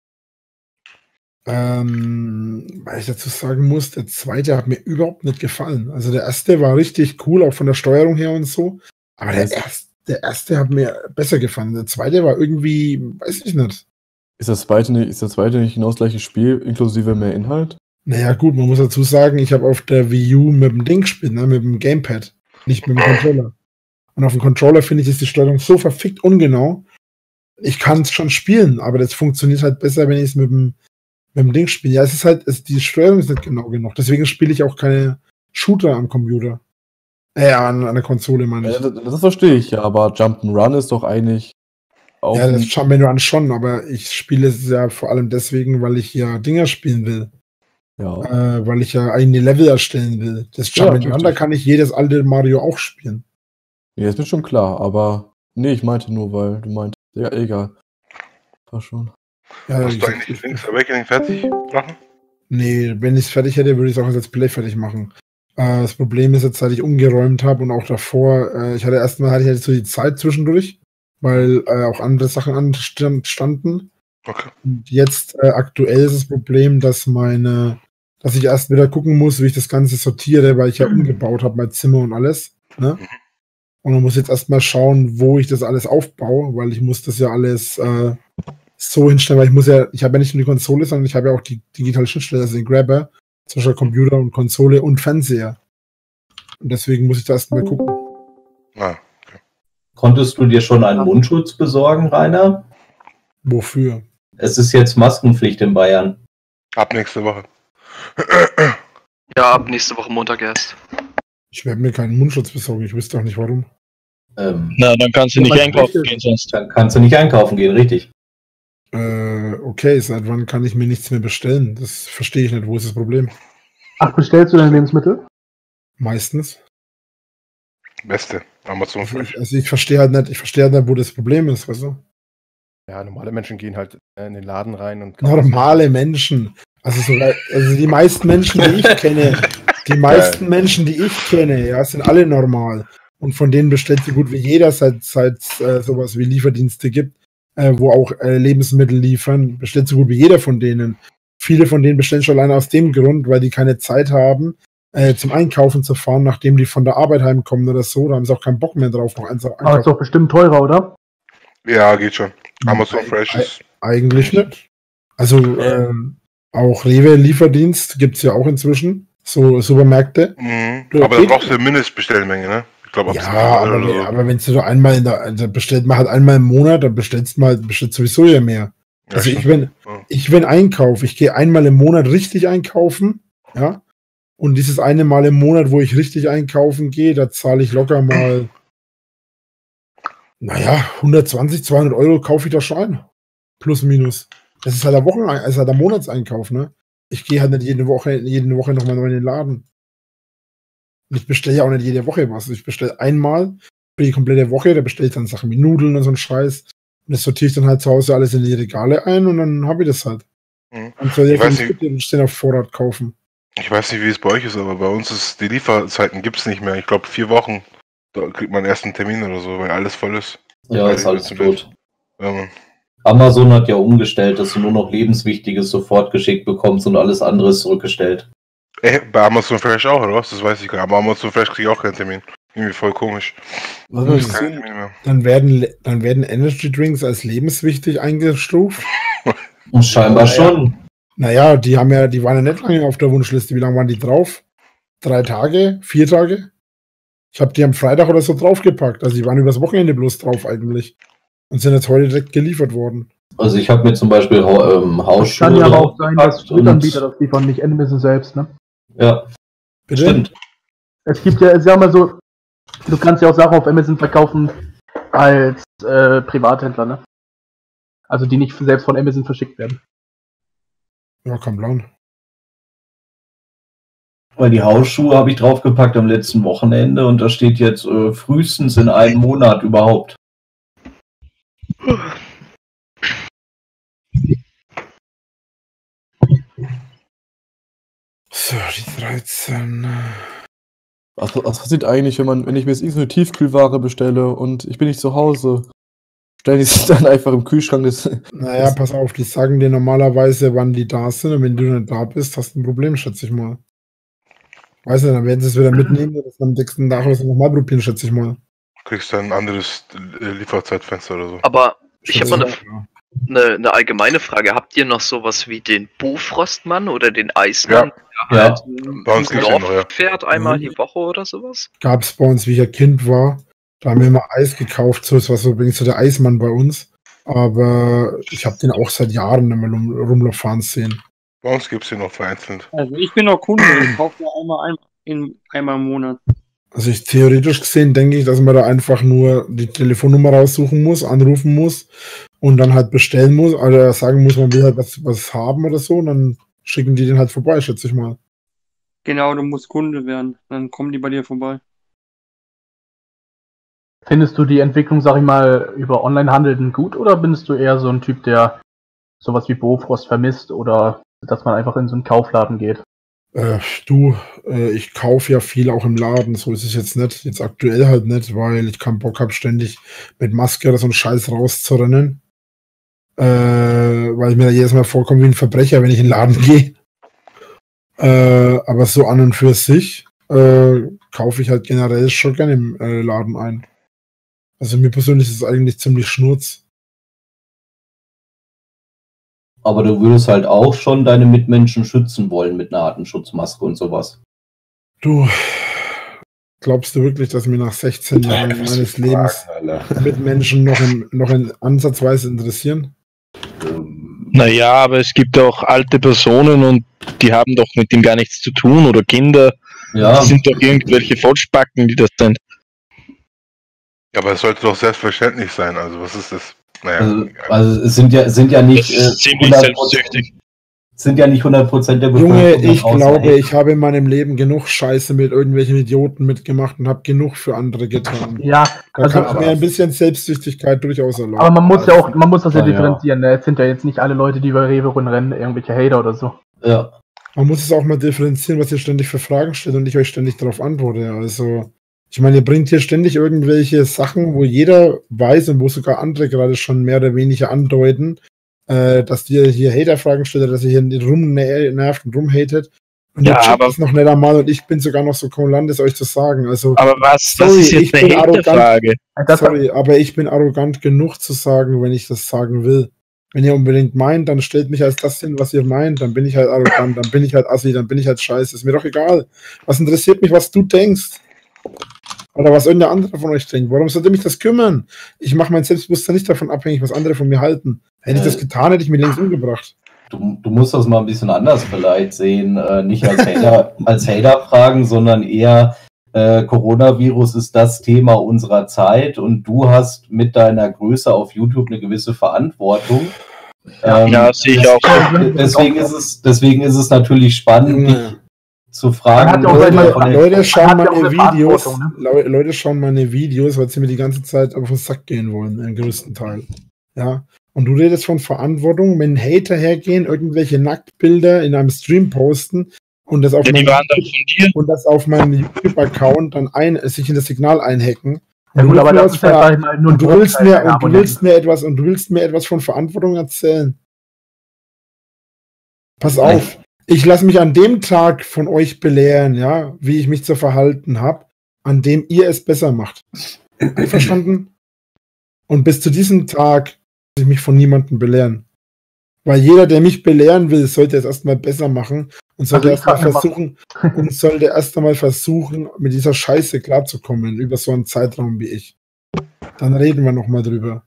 Weil ich dazu sagen muss, der zweite hat mir überhaupt nicht gefallen. Also der erste war richtig cool, auch von der Steuerung her und so. Aber der erste hat mir besser gefallen. Der zweite war irgendwie, weiß ich nicht. Ist das zweite nicht genau das gleiche Spiel, inklusive mehr Inhalt? Naja gut, man muss dazu sagen, ich habe auf der Wii U mit dem Ding gespielt, ne, mit dem Gamepad, nicht mit dem Controller. Und auf dem Controller finde ich, ist die Steuerung so verfickt ungenau. Ich kann es schon spielen, aber das funktioniert halt besser, wenn ich es mit dem Ding spiele. Ja, es ist halt, die Steuerung ist nicht genau genug. Deswegen spiele ich auch keine Shooter am Computer. An der Konsole, meine ich. Ja, das verstehe ich ja, aber Jump'n'Run ist doch eigentlich auch. Ja, das Jump'n'Run schon, aber ich spiele es ja vor allem deswegen, weil ich ja Dinger spielen will. Ja. Weil ich ja eigene Level erstellen will. Das Jump'n'Run, da kann ich jedes alte Mario auch spielen. Ja, ist mir schon klar, aber nee, ich meinte nur, weil du meintest. Ja, egal. War schon. Ja, hast du eigentlich Link's Awakening fertig machen? Nee, wenn ich es fertig hätte, würde ich es auch als Let's Play fertig machen. Das Problem ist jetzt, seit ich umgeräumt habe und auch davor, ich hatte so die Zeit zwischendurch, weil auch andere Sachen anstanden. Okay. Und jetzt aktuell ist das Problem, dass ich erst wieder gucken muss, wie ich das Ganze sortiere, weil ich ja umgebaut habe, mein Zimmer und alles. Ne? Und man muss jetzt erstmal schauen, wo ich das alles aufbaue, weil ich muss das ja alles so hinstellen, weil ich habe ja nicht nur die Konsole, sondern ich habe ja auch die digitale Schnittstelle, also den Grabber, zum Beispiel Computer und Konsole und Fernseher. Und deswegen muss ich da erstmal gucken. Okay. Konntest du dir schon einen Mundschutz besorgen, Rainer? Wofür? Es ist jetzt Maskenpflicht in Bayern. Ab nächste Woche. Ja, ab nächste Woche Montag erst. Ich werde mir keinen Mundschutz besorgen, ich wüsste auch nicht warum. Na, dann kannst du nicht einkaufen gehen sonst. Dann kannst du nicht einkaufen gehen, richtig. Okay, seit wann kann ich mir nichts mehr bestellen? Das verstehe ich nicht. Wo ist das Problem? Ach, bestellst du deine Lebensmittel? Meistens. Beste. Amazon Fresh. Also ich verstehe halt nicht, wo das Problem ist, weißt du? Ja, normale Menschen gehen halt in den Laden rein und Normale Menschen. Also die meisten Menschen, die ich kenne, ja, sind alle normal. Und von denen bestellt so gut wie jeder, seit sowas wie Lieferdienste gibt, wo auch Lebensmittel liefern, bestellt so gut wie jeder von denen. Viele von denen bestellen schon alleine aus dem Grund, weil die keine Zeit haben, zum Einkaufen zu fahren, nachdem die von der Arbeit heimkommen oder so. Da haben sie auch keinen Bock mehr drauf. Aber ist doch bestimmt teurer, oder? Ja, geht schon. Amazon Fresh ist. Eigentlich nicht. Also auch Rewe-Lieferdienst gibt es ja auch inzwischen. So Supermärkte. Aber da brauchst du eine Mindestbestellmenge, ne? Ich glaube, aber wenn du einmal bestellt man halt einmal im Monat, dann bestellt sowieso ja mehr. Ja, also ich wenn einkaufe, ich gehe einmal im Monat richtig einkaufen, ja. Und dieses eine Mal im Monat, wo ich richtig einkaufen gehe, da zahle ich locker mal 120, 200 Euro kaufe ich da schon ein. Plus, minus. Das ist halt der Monatseinkauf, ne? Ich gehe halt nicht jede Woche nochmal neu in den Laden. Und ich bestelle ja auch nicht jede Woche was. Ich bestelle einmal für die komplette Woche, da bestelle ich dann Sachen wie Nudeln und so einen Scheiß. Und das sortiere ich dann halt zu Hause alles in die Regale ein und dann habe ich das halt. Und soll ich den auf Vorrat kaufen. Ich weiß nicht, wie es bei euch ist, aber bei uns ist die Lieferzeiten gibt es nicht mehr. Ich glaube 4 Wochen. Da kriegt man erst einen Termin oder so, weil alles voll ist. Ja, ist alles tot. Ja, Amazon hat ja umgestellt, dass du nur noch Lebenswichtiges sofort geschickt bekommst und alles andere ist zurückgestellt. Bei Amazon Fresh auch, oder was? Das weiß ich gar nicht. Aber Amazon Fresh kriege ich auch keinen Termin. Irgendwie voll komisch. Dann werden Energy Drinks als lebenswichtig eingestuft. Und scheinbar schon. Naja, die waren ja nicht lange auf der Wunschliste. Wie lange waren die drauf? 3 Tage? 4 Tage? Ich habe die am Freitag oder so draufgepackt. Also die waren übers Wochenende bloß drauf eigentlich. Und sind jetzt heute direkt geliefert worden. Also ich habe mir zum Beispiel Hausschuhe. Es kann ja aber auch sein, dass Drittanbieter das liefern, nicht Amazon selbst, ne? Ja. Bitte? Stimmt. Es gibt ja, sag mal so, du kannst ja auch Sachen auf Amazon verkaufen als Privathändler, ne? Also die nicht selbst von Amazon verschickt werden. Ja, kein Plan. Weil die Hausschuhe habe ich draufgepackt am letzten Wochenende und da steht jetzt frühestens in einem Monat überhaupt. So, die 13. Was passiert eigentlich, wenn ich mir jetzt irgendeine Tiefkühlware bestelle und ich bin nicht zu Hause? Stellen die sich dann einfach im Kühlschrank Naja, pass auf, die sagen dir normalerweise, wann die da sind, und wenn du nicht da bist, hast du ein Problem, schätze ich mal. Weiß nicht, dann werden sie es wieder mitnehmen und das am nächsten Tag nochmal probieren, schätze ich mal. Kriegst du ein anderes Lieferzeitfenster oder so. Aber ich habe mal eine allgemeine Frage. Habt ihr noch sowas wie den Bofrostmann oder den Eismann, der halt bei uns im Dorf fährt einmal die Woche oder sowas? Gab es bei uns, wie ich ein Kind war. Da haben wir immer Eis gekauft, so, das war so übrigens so der Eismann bei uns. Aber ich habe den auch seit Jahren nicht mehr rumfahren sehen. Bei uns gibt es den noch vereinzelt. Also ich bin noch Kunde, ich kaufe nur einmal im Monat. Also theoretisch gesehen denke ich, dass man da einfach nur die Telefonnummer raussuchen muss, anrufen muss und dann halt bestellen muss, oder sagen muss, man will halt was haben oder so, und dann schicken die den halt vorbei, schätze ich mal. Genau, du musst Kunde werden, dann kommen die bei dir vorbei. Findest du die Entwicklung, sag ich mal, über Onlinehandel denn gut, oder bist du eher so ein Typ, der sowas wie Bofrost vermisst, oder dass man einfach in so einen Kaufladen geht? Ich kaufe ja viel auch im Laden, so ist es jetzt nicht, jetzt aktuell halt nicht, weil ich keinen Bock habe, ständig mit Maske oder so einen Scheiß rauszurennen, weil ich mir da jedes Mal vorkomme wie ein Verbrecher, wenn ich in den Laden gehe. Aber so an und für sich kaufe ich halt generell schon gerne im Laden ein. Also mir persönlich ist es eigentlich ziemlich schnurz. Aber du würdest halt auch schon deine Mitmenschen schützen wollen mit einer Artenschutzmaske und sowas. Du, glaubst du wirklich, dass mir nach 16 Jahren meines Lebens Mitmenschen noch in ansatzweise interessieren? Naja, aber es gibt auch alte Personen und die haben doch mit dem gar nichts zu tun, oder Kinder. Ja. Das sind doch irgendwelche Vollspacken, die das sind. Ja, aber es sollte doch selbstverständlich sein. Also was ist das? Naja, also es sind ja nicht ziemlich selbstsüchtig. sind ja nicht 100% der Bevölkerung. Junge, ich außer glaube, Hate. ich habe in meinem Leben genug Scheiße mit irgendwelchen Idioten mitgemacht und habe genug für andere getan. Ja, Da also, kann ich mir ein bisschen Selbstsüchtigkeit durchaus erlauben. aber man muss ja auch, man muss das ja Ah, ja. differenzieren. Ne? Es sind ja jetzt nicht alle Leute, die über Rewe rumrennen, irgendwelche Hater oder so. Ja. Man muss es auch mal differenzieren, was ihr ständig für Fragen stellt und ich euch ständig darauf antworte. Also, ich meine, ihr bringt hier ständig irgendwelche Sachen, wo jeder weiß und wo sogar andere gerade schon mehr oder weniger andeuten, dass ihr hier Hater-Fragen stellt, dass ihr hier rumnervt und rumhatet. Und Ja, ihr checkt aber- das noch nicht einmal und ich bin sogar noch so kulant, es euch zu sagen. Also, Aber was sorry, ist ich jetzt eine bin arrogant. Hater-Frage? Sorry, aber ich bin arrogant genug zu sagen, wenn ich das sagen will. Wenn ihr unbedingt meint, dann stellt mich als das hin, was ihr meint, dann bin ich halt arrogant, dann bin ich halt assi, dann bin ich halt scheiße. Ist mir doch egal. Was interessiert mich, was du denkst? Oder was irgendein anderer von euch denkt. Warum sollte mich das kümmern? Ich mache mein Selbstbewusstsein nicht davon abhängig, was andere von mir halten. Hätte ich das getan, hätte ich mich längst umgebracht. Du musst das mal ein bisschen anders vielleicht sehen. Nicht als Hater, als Hater fragen, sondern eher Coronavirus ist das Thema unserer Zeit und du hast mit deiner Größe auf YouTube eine gewisse Verantwortung. Ja, sehe ich auch so. Deswegen ist es natürlich spannend, dich zu fragen. Leute, schauen hat ja auch meine eine Videos. Verantwortung, Leute schauen meine Videos, weil sie mir die ganze Zeit auf den Sack gehen wollen, im größten Teil. Ja. Und du redest von Verantwortung, wenn Hater hergehen, irgendwelche Nacktbilder in einem Stream posten und das auf Ja, die waren doch von dir. und das auf meinem YouTube-Account dann sich in das Signal einhacken. Ja, gut, aber das ist ja, sag ich mal, nur ein du willst Bruchteil der du willst mir etwas von Verantwortung erzählen. Pass auf, ich lasse mich an dem Tag von euch belehren, ja, wie ich mich zu verhalten habe, an dem ihr es besser macht. Einverstanden? Und bis zu diesem Tag lasse ich mich von niemandem belehren. Weil jeder, der mich belehren will, sollte es erstmal besser machen und sollte erst einmal versuchen, mit dieser Scheiße klarzukommen über so einen Zeitraum wie ich. Dann reden wir nochmal drüber.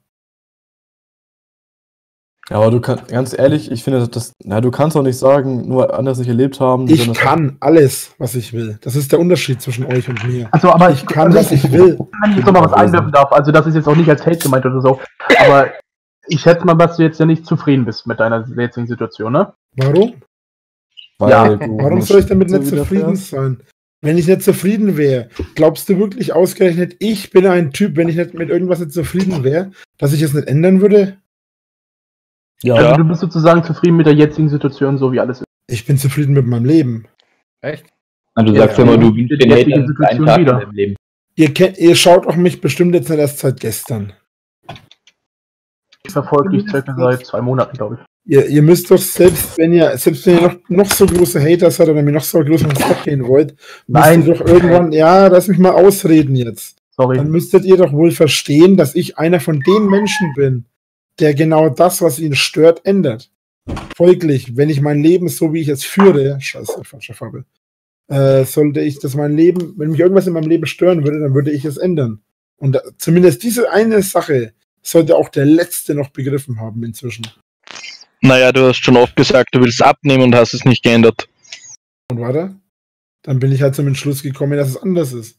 Ja, aber du kannst, ganz ehrlich, ich finde, du kannst auch nicht sagen, nur anders nicht erlebt haben. Ich kann alles, was ich will. Das ist der Unterschied zwischen euch und mir. Also, aber ich kann, was ich will. Wenn ich jetzt noch mal was einwerfen darf, also das ist jetzt auch nicht als Hate gemeint oder so, aber ich schätze mal, dass du jetzt ja nicht zufrieden bist mit deiner jetzigen Situation, ne? Warum? Warum soll ich damit nicht zufrieden sein? Wenn ich nicht zufrieden wäre, glaubst du wirklich ausgerechnet, ich bin ein Typ, wenn ich nicht mit irgendwas nicht zufrieden wäre, dass ich es nicht ändern würde? Ja. Also du bist sozusagen zufrieden mit der jetzigen Situation, so wie alles ist. Ich bin zufrieden mit meinem Leben. Echt? Und du sagst immer, du wünschst den Hatern einen Tag in deinem Leben. Ihr schaut auch mich bestimmt jetzt nicht erst seit gestern. Ich verfolge dich circa seit 2 Monaten, glaube ich. Ihr müsst doch, selbst wenn ihr noch so große Hater seid oder mir noch so groß ins Sack gehen wollt, müsst ihr doch irgendwann, ja, lass mich mal ausreden jetzt. Sorry. Dann müsstet ihr doch wohl verstehen, dass ich einer von den Menschen bin, der genau das, was ihn stört, ändert. Folglich, wenn ich mein Leben so wie ich es führe, scheiße, falsche Farbe, sollte ich das mein Leben, wenn mich irgendwas in meinem Leben stören würde, dann würde ich es ändern. Und zumindest diese eine Sache sollte auch der Letzte noch begriffen haben inzwischen. Naja, du hast schon oft gesagt, du willst abnehmen und hast es nicht geändert. Und warte, dann bin ich halt zum Entschluss gekommen, dass es anders ist.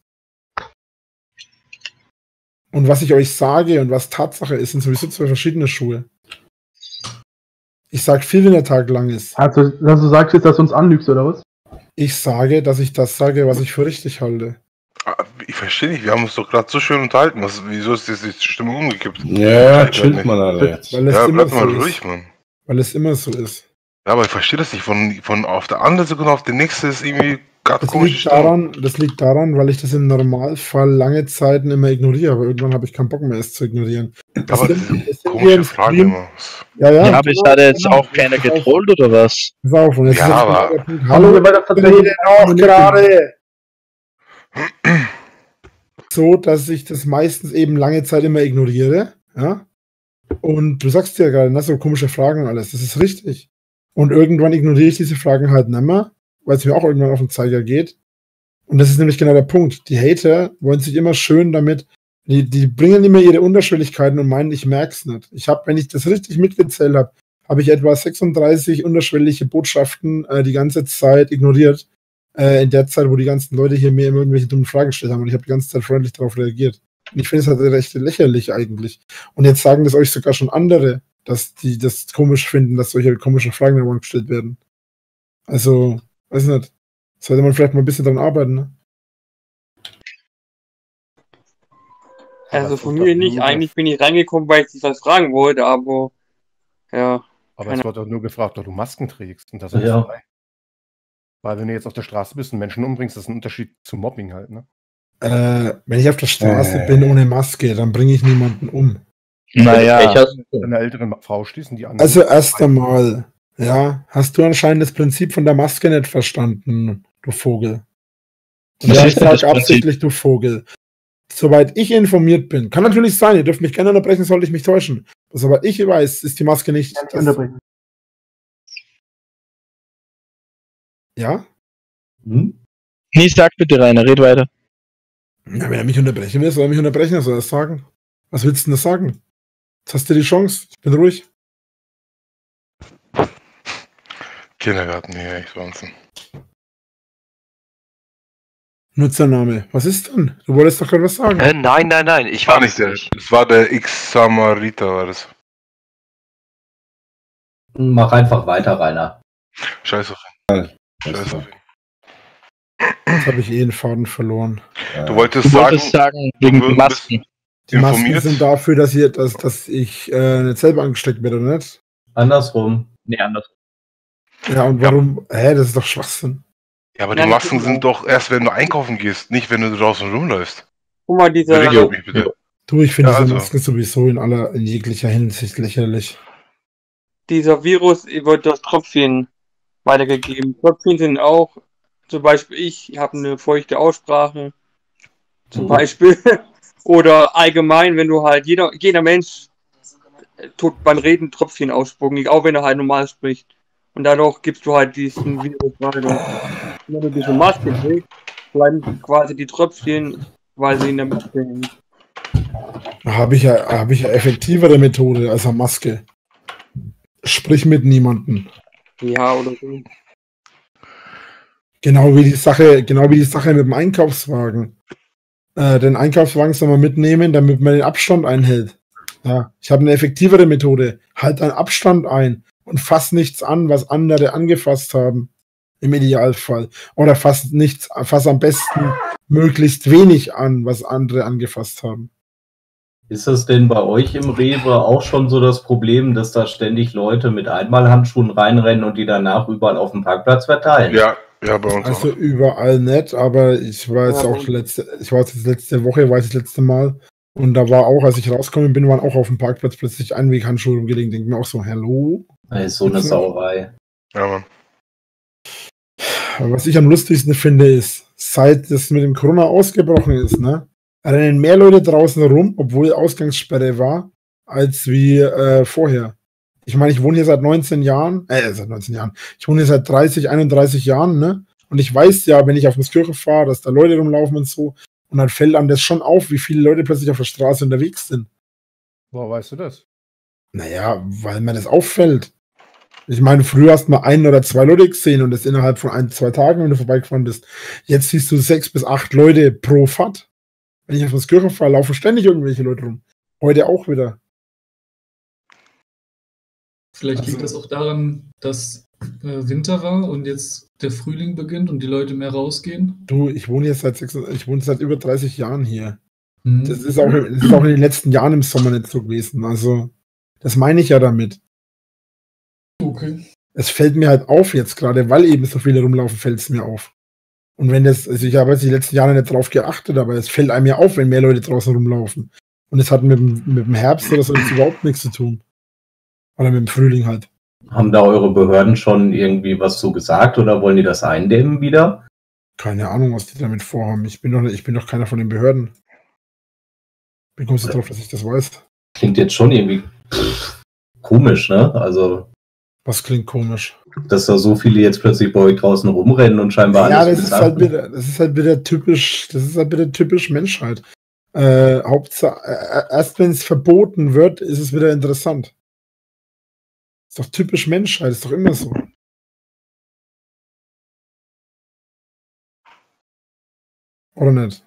Und was ich euch sage und was Tatsache ist, sind sowieso 2 verschiedene Schuhe. Ich sag viel, wenn der Tag lang ist. Also du sagst jetzt, dass du uns anlügst, oder was? Ich sage, dass ich das sage, was ich für richtig halte. Ich verstehe nicht, wir haben uns doch gerade so schön unterhalten. Wieso ist jetzt die Stimmung umgekippt? Ja, chillt mal alle jetzt. Weil es Ja, immer bleib mal so ruhig, ist. Mann. Weil es immer so ist. Ja, aber ich verstehe das nicht. Von auf der anderen Sekunde auf die nächste ist irgendwie gerade Das komisch. liegt daran, weil ich das im Normalfall lange Zeiten immer ignoriere, aber irgendwann habe ich keinen Bock mehr, es zu ignorieren. Aber Das das sind- ist das eine sind wir im komische Frage Stream. immer. Ja, aber es hat jetzt auch keiner getrollt, oder was? Pass auf, und jetzt Ja, ist aber- der Punkt. Hallo, weil das ich rede auch gerade so, dass ich das meistens eben lange Zeit immer ignoriere, ja. Und du sagst ja gerade, so komische Fragen und alles, das ist richtig. Und irgendwann ignoriere ich diese Fragen halt nicht mehr, weil es mir auch irgendwann auf den Zeiger geht. Und das ist nämlich genau der Punkt. Die Hater wollen sich immer schön damit, die bringen immer ihre Unterschwelligkeiten und meinen, ich merk's nicht. Wenn ich das richtig mitgezählt habe, habe ich etwa 36 unterschwellige Botschaften die ganze Zeit ignoriert. In der Zeit, wo die ganzen Leute hier mir immer irgendwelche dummen Fragen gestellt haben und ich habe die ganze Zeit freundlich darauf reagiert. Und ich finde es halt recht lächerlich eigentlich. Und jetzt sagen das euch sogar schon andere, dass die das komisch finden, dass solche komischen Fragen da gestellt werden. Also, weiß nicht. Sollte man vielleicht mal ein bisschen dran arbeiten, ne? Also von mir nicht. Eigentlich bin ich reingekommen, weil ich dich was fragen wollte, aber ja. Aber es wird doch nur gefragt, ob du Masken trägst. Und das ist Ja. vorbei. Weil wenn du jetzt auf der Straße bist und Menschen umbringst, das ist ein Unterschied zu Mobbing halt, ne? Wenn ich auf der Straße bin ohne Maske, dann bringe ich niemanden um. Naja. Wenn eine ältere Frau schließen die anderen. Also erst einmal, ja, hast du anscheinend das Prinzip von der Maske nicht verstanden, du Vogel. Was Ja, ist ich denn das sag absichtlich, du Vogel. Soweit ich informiert bin, kann natürlich sein, ihr dürft mich gerne unterbrechen, sollte ich mich täuschen. Soweit ich weiß, ist die Maske nicht. Ja? Nee, sag bitte, Rainer, red weiter. Ja, wenn er mich unterbrechen will, soll er mich unterbrechen, soll er das sagen. Was willst du denn das sagen? Jetzt hast du die Chance, ich bin ruhig. Kindergarten hier, echt Wahnsinn. Nutzername. Was ist denn? Du wolltest doch gerade was sagen. Nein, ich War war nicht der. Das war der X-Samariter, war das. Mach einfach weiter, Rainer. Scheiß auf ihn. Scheiß auf ihn. Jetzt habe ich den Faden verloren. Du wolltest sagen, wegen du Masken. Die Masken informiert? sind dafür, dass ich nicht selber angesteckt werde, oder nicht? Andersrum. Nee, andersrum. Ja, und warum? Das ist doch Schwachsinn. Ja, aber die Masken sind doch erst, wenn du einkaufen gehst, nicht wenn du draußen rumläufst. Guck mal, dieser. Berichtige mich bitte. Du, ich finde Ja, diese also. Maske sowieso in jeglicher Hinsicht lächerlich. Dieser Virus wird durch Tröpfchen weitergegeben. Tröpfchen sind auch, zum Beispiel ich habe eine feuchte Aussprache, zum Beispiel. Oder allgemein, wenn du halt, jeder Mensch tut beim Reden Tröpfchen ausspucken, auch wenn er halt normal spricht. Und dadurch gibst du halt diesen Virus weiter. Wenn du diese Maske trägst, bleiben quasi die Tröpfchen, weil sie in der Maske hängen. Habe ich ja effektivere Methode als eine Maske. Sprich mit niemandem. Ja, oder so. Genau wie die Sache mit dem Einkaufswagen. Den Einkaufswagen soll man mitnehmen, damit man den Abstand einhält. Ja, ich habe eine effektivere Methode. Halt einen Abstand ein und fass nichts an, was andere angefasst haben. Im Idealfall. Oder fass am besten möglichst wenig an, was andere angefasst haben. Ist das denn bei euch im Rewe auch schon so das Problem, dass da ständig Leute mit Einmalhandschuhen reinrennen und die danach überall auf dem Parkplatz verteilen? Ja, bei uns Also überall nicht, aber ich war jetzt auch letzte Woche, war ich das letzte Mal. Und da war auch, als ich rausgekommen bin, waren auch auf dem Parkplatz plötzlich Einweghandschuhe rumgelegen. Denke mir auch so, hallo? Das ist so eine Sauerei. Ja, Mann. Aber was ich am lustigsten finde, ist, seit das mit dem Corona ausgebrochen ist, ne, rennen mehr Leute draußen rum, obwohl Ausgangssperre war, als wie vorher. Ich meine, ich wohne hier seit 19 Jahren. Ich wohne hier seit 30, 31 Jahren, ne? Und ich weiß ja, wenn ich auf Muskirche fahre, dass da Leute rumlaufen und so. Und dann fällt einem das schon auf, wie viele Leute plötzlich auf der Straße unterwegs sind. Woher weißt du das? Naja, weil mir das auffällt. Ich meine, früher hast du mal 1 oder 2 Leute gesehen und das innerhalb von 1, 2 Tagen, wenn du vorbeigefahren bist. Jetzt siehst du 6 bis 8 Leute pro Fahrt. Wenn ich auf das Kirche fahre, laufen ständig irgendwelche Leute rum. Heute auch wieder. Vielleicht liegt das auch daran, dass Winter war und jetzt der Frühling beginnt und die Leute mehr rausgehen. Du, ich wohne jetzt seit über 30 Jahren hier. Das ist auch in den letzten Jahren im Sommer nicht so gewesen. Also, das meine ich ja damit. Okay. Es fällt mir halt auf jetzt gerade, weil eben so viele rumlaufen, fällt es mir auf. Und wenn das, also ich habe jetzt die letzten Jahre nicht drauf geachtet, aber es fällt einem ja auf, wenn mehr Leute draußen rumlaufen. Und es hat mit dem Herbst oder so jetzt überhaupt nichts zu tun. Oder mit dem Frühling halt. Haben da eure Behörden schon irgendwie was zu gesagt oder wollen die das eindämmen wieder? Keine Ahnung, was die damit vorhaben. Ich bin doch keiner von den Behörden. Wie kommst du drauf, dass ich das weiß? Klingt jetzt schon irgendwie komisch, ne? Also. Was klingt komisch? Dass da so viele jetzt plötzlich bei euch draußen rumrennen und scheinbar alles. Ja, das ist halt wieder typisch Menschheit. Hauptsache, erst wenn es verboten wird, ist es wieder interessant. Ist doch typisch Menschheit, ist doch immer so. Oder nicht?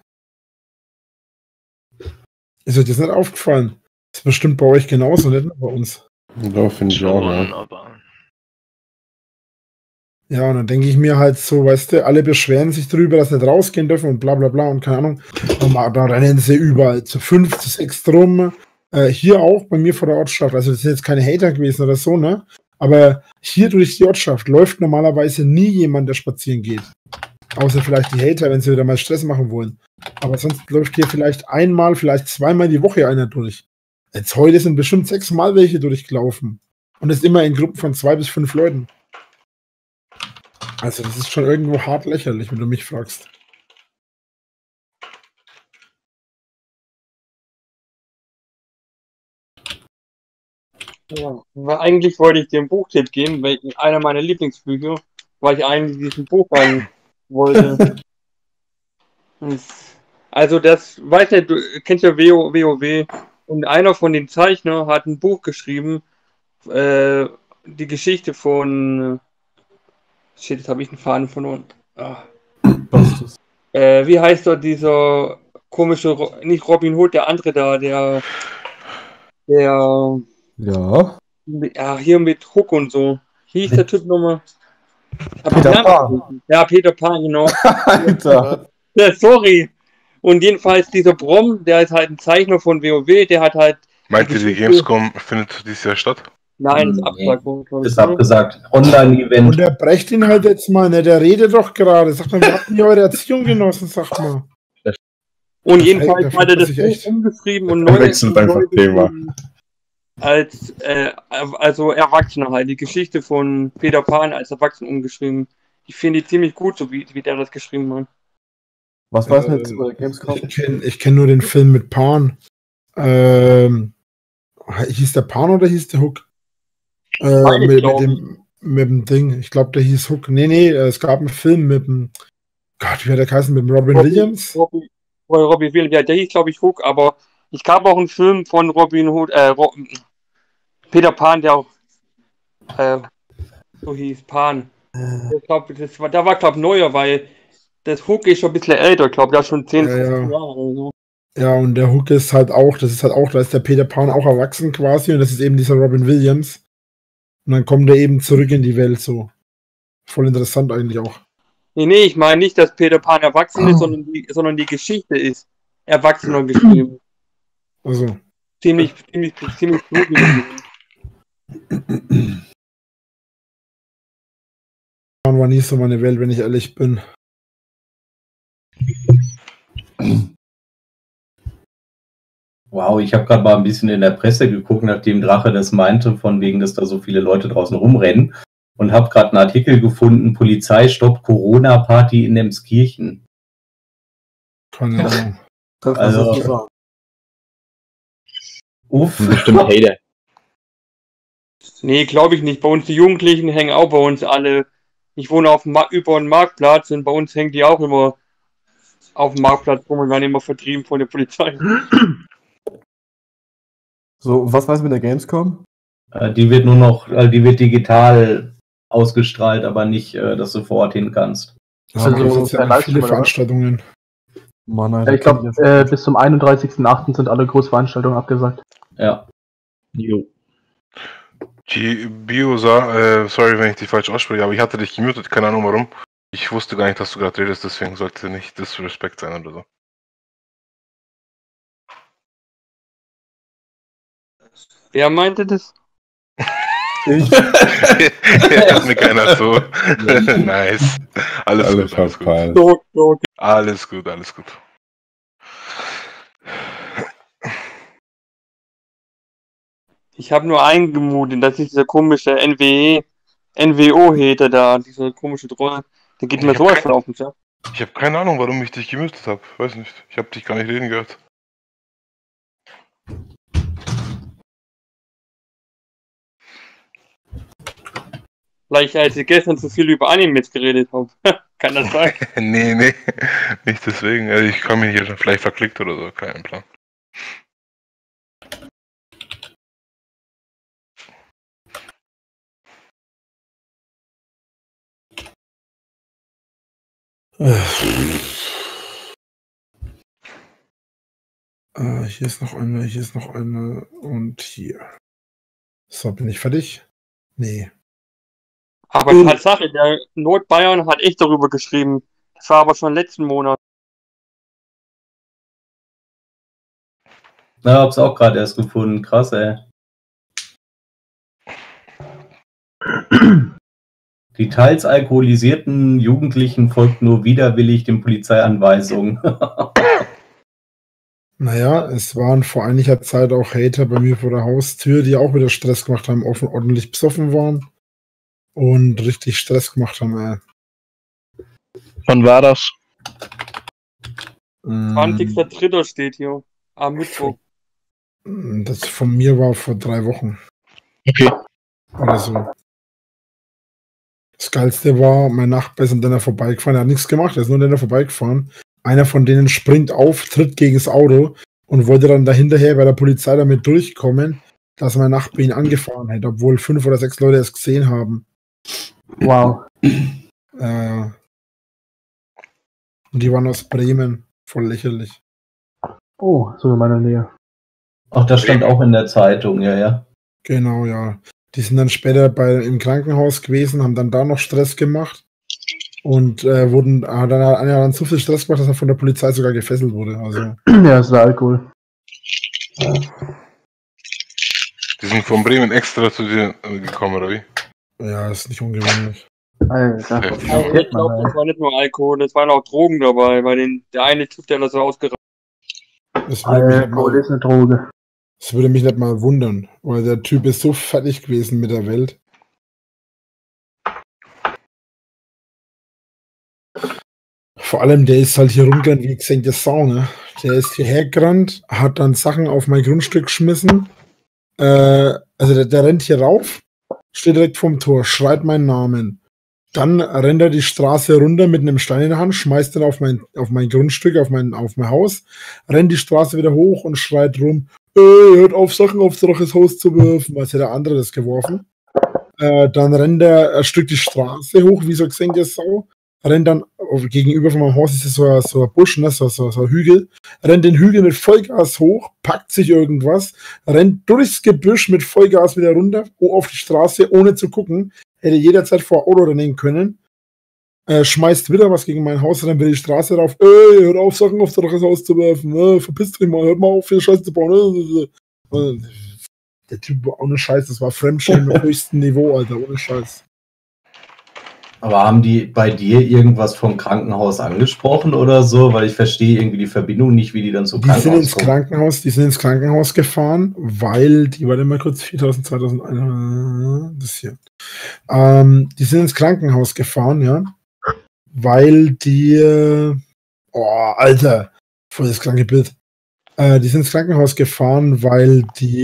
Ist euch das nicht aufgefallen? Das ist bestimmt bei euch genauso, nicht nur bei uns. Ja, finde ich auch, ja. Ja, und dann denke ich mir halt so, weißt du, alle beschweren sich drüber, dass sie nicht rausgehen dürfen und bla bla bla und keine Ahnung. Da rennen sie überall zu 5, zu 6 drum. Hier auch bei mir vor der Ortschaft. Also das sind jetzt keine Hater gewesen oder so, ne? Aber hier durch die Ortschaft läuft normalerweise nie jemand, der spazieren geht. Außer vielleicht die Hater, wenn sie wieder mal Stress machen wollen. Aber sonst läuft hier vielleicht einmal, vielleicht zweimal die Woche einer durch. Jetzt heute sind bestimmt 6 Mal welche durchgelaufen. Und das immer in Gruppen von 2 bis 5 Leuten. Also das ist schon irgendwo hart lächerlich, wenn du mich fragst. Ja, weil eigentlich wollte ich dir einen Buchtipp geben, weil einer meiner Lieblingsbücher, weil ich eigentlich diesen Buch an wollte. Also das, weißt du, du kennst ja WoW und einer von den Zeichner hat ein Buch geschrieben, die Geschichte von shit, jetzt habe ich einen Faden verloren. Wie heißt doch dieser komische, nicht Robin Hood, der andere da, der Ja. hier mit Hook und so. Wie hieß der Typ nochmal? Peter Pan. Ja, Peter Pan, genau. Alter. Ja, sorry. Und jedenfalls dieser Brom, der ist halt ein Zeichner von WoW, der hat halt. Meint ihr, die Gamescom findet dieses Jahr statt? Nein, ist abgesagt worden, glaub ich, Ist abgesagt. Online-Event. Und der brecht ihn halt jetzt mal, ne? Der redet doch gerade. Sagt mal, wie habt ihr eure Erziehung genossen, sagt mal. Und jedenfalls hat er das Buch umgeschrieben und neu geschrieben als also Erwachsener halt. Die Geschichte von Peter Pan als Erwachsener umgeschrieben. Ich finde die ziemlich gut, so wie der das geschrieben hat. Was weiß denn jetzt über Gamescom? Ich kenn nur den Film mit Pan. Hieß der Pan oder hieß der Hook? Mit dem Ding. Ich glaube, der hieß Hook. Nee, es gab einen Film mit dem Gott, wie hat der geheißen? Mit dem Robin Williams? Robin Williams, ja, der hieß, glaube ich, Hook, aber ich gab auch einen Film von Robin Hood, Peter Pan, der auch so hieß, Pan. Ich glaube, da war, glaube ich, neuer, weil das Hook ist schon ein bisschen älter, glaube ich, der ist schon 10, 15 Jahre oder so. Ja, und der Hook ist halt auch, da ist der Peter Pan auch erwachsen quasi und das ist eben dieser Robin Williams. Und dann kommt er eben zurück in die Welt so. Voll interessant eigentlich auch. Nee, ich meine nicht, dass Peter Pan erwachsen ist, sondern die Geschichte ist erwachsener geschrieben. Also. Ziemlich blutig. Pan war nie so meine Welt, wenn ich ehrlich bin. Wow, ich habe gerade mal ein bisschen in der Presse geguckt, nachdem Drache das meinte, von wegen, dass da so viele Leute draußen rumrennen. Und habe gerade einen Artikel gefunden, Polizei stoppt Corona-Party in Emskirchen. Keine Ahnung. Also, Bestimmt Hater. Nee, glaube ich nicht. Bei uns die Jugendlichen hängen auch bei uns alle. Ich wohne über einem Marktplatz und bei uns hängen die auch immer auf dem Marktplatz rum und werden immer vertrieben von der Polizei. So, was weiß mit der Gamescom? die wird nur noch, die wird digital ausgestrahlt, aber nicht, dass du vor Ort hin kannst. Das sind ja viele Veranstaltungen. Mann, Alter, ich glaube, bis zum 31.08. sind alle Großveranstaltungen abgesagt. Ja. Jo. Bio sorry, wenn ich dich falsch ausspreche, aber ich hatte dich gemutet, keine Ahnung warum. Ich wusste gar nicht, dass du gerade redest, deswegen sollte nicht Disrespect sein oder so. Wer meinte das? Ich. Ja, mir keiner so. Nice. Alles gut. Alles gut. Ich habe nur eingemutet, das ist dieser komische NWO-Hater da, dieser komische Troll. Der geht mir sowas von auf den Sack. Ich habe keine Ahnung, warum ich dich gemutet habe. Weiß nicht. Ich habe dich gar nicht reden gehört. Vielleicht als ich gestern zu viel über Animes geredet habe. Kann das sein? Nee, nicht deswegen. Also ich komme hier vielleicht verklickt oder so, keinen Plan. Hier ist noch eine und hier. So, bin ich fertig? Nee. Aber Tatsache, der Nordbayern hat echt darüber geschrieben. Das war aber schon letzten Monat. Na, hab's auch gerade erst gefunden. Krass, ey. Die teils alkoholisierten Jugendlichen folgt nur widerwillig den Polizeianweisungen. Naja, es waren vor einiger Zeit auch Hater bei mir vor der Haustür, die auch wieder Stress gemacht haben, ordentlich besoffen waren und richtig Stress gemacht haben. Wann war das? 20.03. steht hier. Am Mittwoch. Das von mir war vor 3 Wochen. Okay. Oder so. Das Geilste war, mein Nachbar ist an denen vorbeigefahren, er hat nichts gemacht, er ist nur an denen vorbeigefahren. Einer von denen springt auf, tritt gegen das Auto und wollte dann dahinterher bei der Polizei damit durchkommen, dass mein Nachbar ihn angefahren hätte, obwohl 5 oder 6 Leute es gesehen haben. Wow. Und die waren aus Bremen. Voll lächerlich. Oh, so in meiner Nähe. Ach, das stand auch in der Zeitung, ja. Genau, ja. Die sind dann später im Krankenhaus gewesen, haben dann da noch Stress gemacht und hat dann so viel Stress gemacht, dass er von der Polizei sogar gefesselt wurde. Also. Ja, es war Alkohol. Die sind von Bremen extra zu dir gekommen, oder wie? Ja, ist nicht ungewöhnlich. Alter. Also ich glaube, das war nicht nur Alkohol, es waren auch Drogen dabei, weil der eine Typ, der das so ausgereicht Alkohol ist eine Droge. Das würde mich nicht mal wundern, weil der Typ ist so fertig gewesen mit der Welt. Vor allem, der ist halt hier rumgerannt wie gesenkte Sau, ne? Der ist hierher gerannt, hat dann Sachen auf mein Grundstück geschmissen. Also der rennt hier rauf, steht direkt vorm Tor, schreit meinen Namen. Dann rennt er die Straße runter mit einem Stein in der Hand, schmeißt den auf mein Grundstück, auf mein Haus, rennt die Straße wieder hoch und schreit rum, hört auf, Sachen aufs Haus zu werfen, als hätte der andere das geworfen. Dann rennt er ein Stück die Straße hoch, wie so gesenkte Sau, rennt dann gegenüber von meinem Haus, ist so ein Busch, ne, so ein Hügel, rennt den Hügel mit Vollgas hoch, packt sich irgendwas, rennt durchs Gebüsch mit Vollgas wieder runter, auf die Straße, ohne zu gucken, hätte jederzeit vor Auto rennen können, schmeißt wieder was gegen mein Haus, rennt wieder die Straße rauf, hört auf, Sachen auf das Haus zu werfen, verpisst dich mal, hört mal auf, hier Scheiße zu bauen. Der Typ war ohne Scheiß, das war Fremdschämen auf höchstem Niveau, Alter, ohne Scheiß. Aber haben die bei dir irgendwas vom Krankenhaus angesprochen oder so? Weil ich verstehe irgendwie die Verbindung nicht, wie die dann zum Krankenhaus kommen. Die sind ins Krankenhaus gefahren, weil die, warte mal kurz, 2001, das hier. Die sind ins Krankenhaus gefahren, ja, weil die, Alter, voll das kranke Bild. Die sind ins Krankenhaus gefahren, weil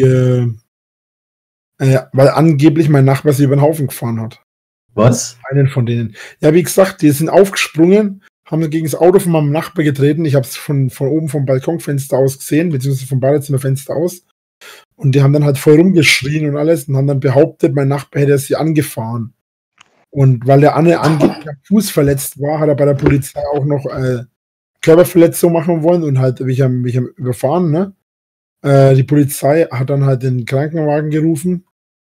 weil angeblich mein Nachbar sie über den Haufen gefahren hat. Was? Einen von denen. Ja, wie gesagt, die sind aufgesprungen, haben gegen das Auto von meinem Nachbar getreten. Ich habe es von oben vom Balkonfenster aus gesehen, beziehungsweise vom Badezimmerfenster aus. Und die haben dann halt voll rumgeschrien und alles und haben dann behauptet, mein Nachbar hätte sie angefahren. Und weil der Anne angeblich am Fuß verletzt war, hat er bei der Polizei auch noch Körperverletzung machen wollen und halt mich am überfahren, ne? Die Polizei hat dann halt den Krankenwagen gerufen.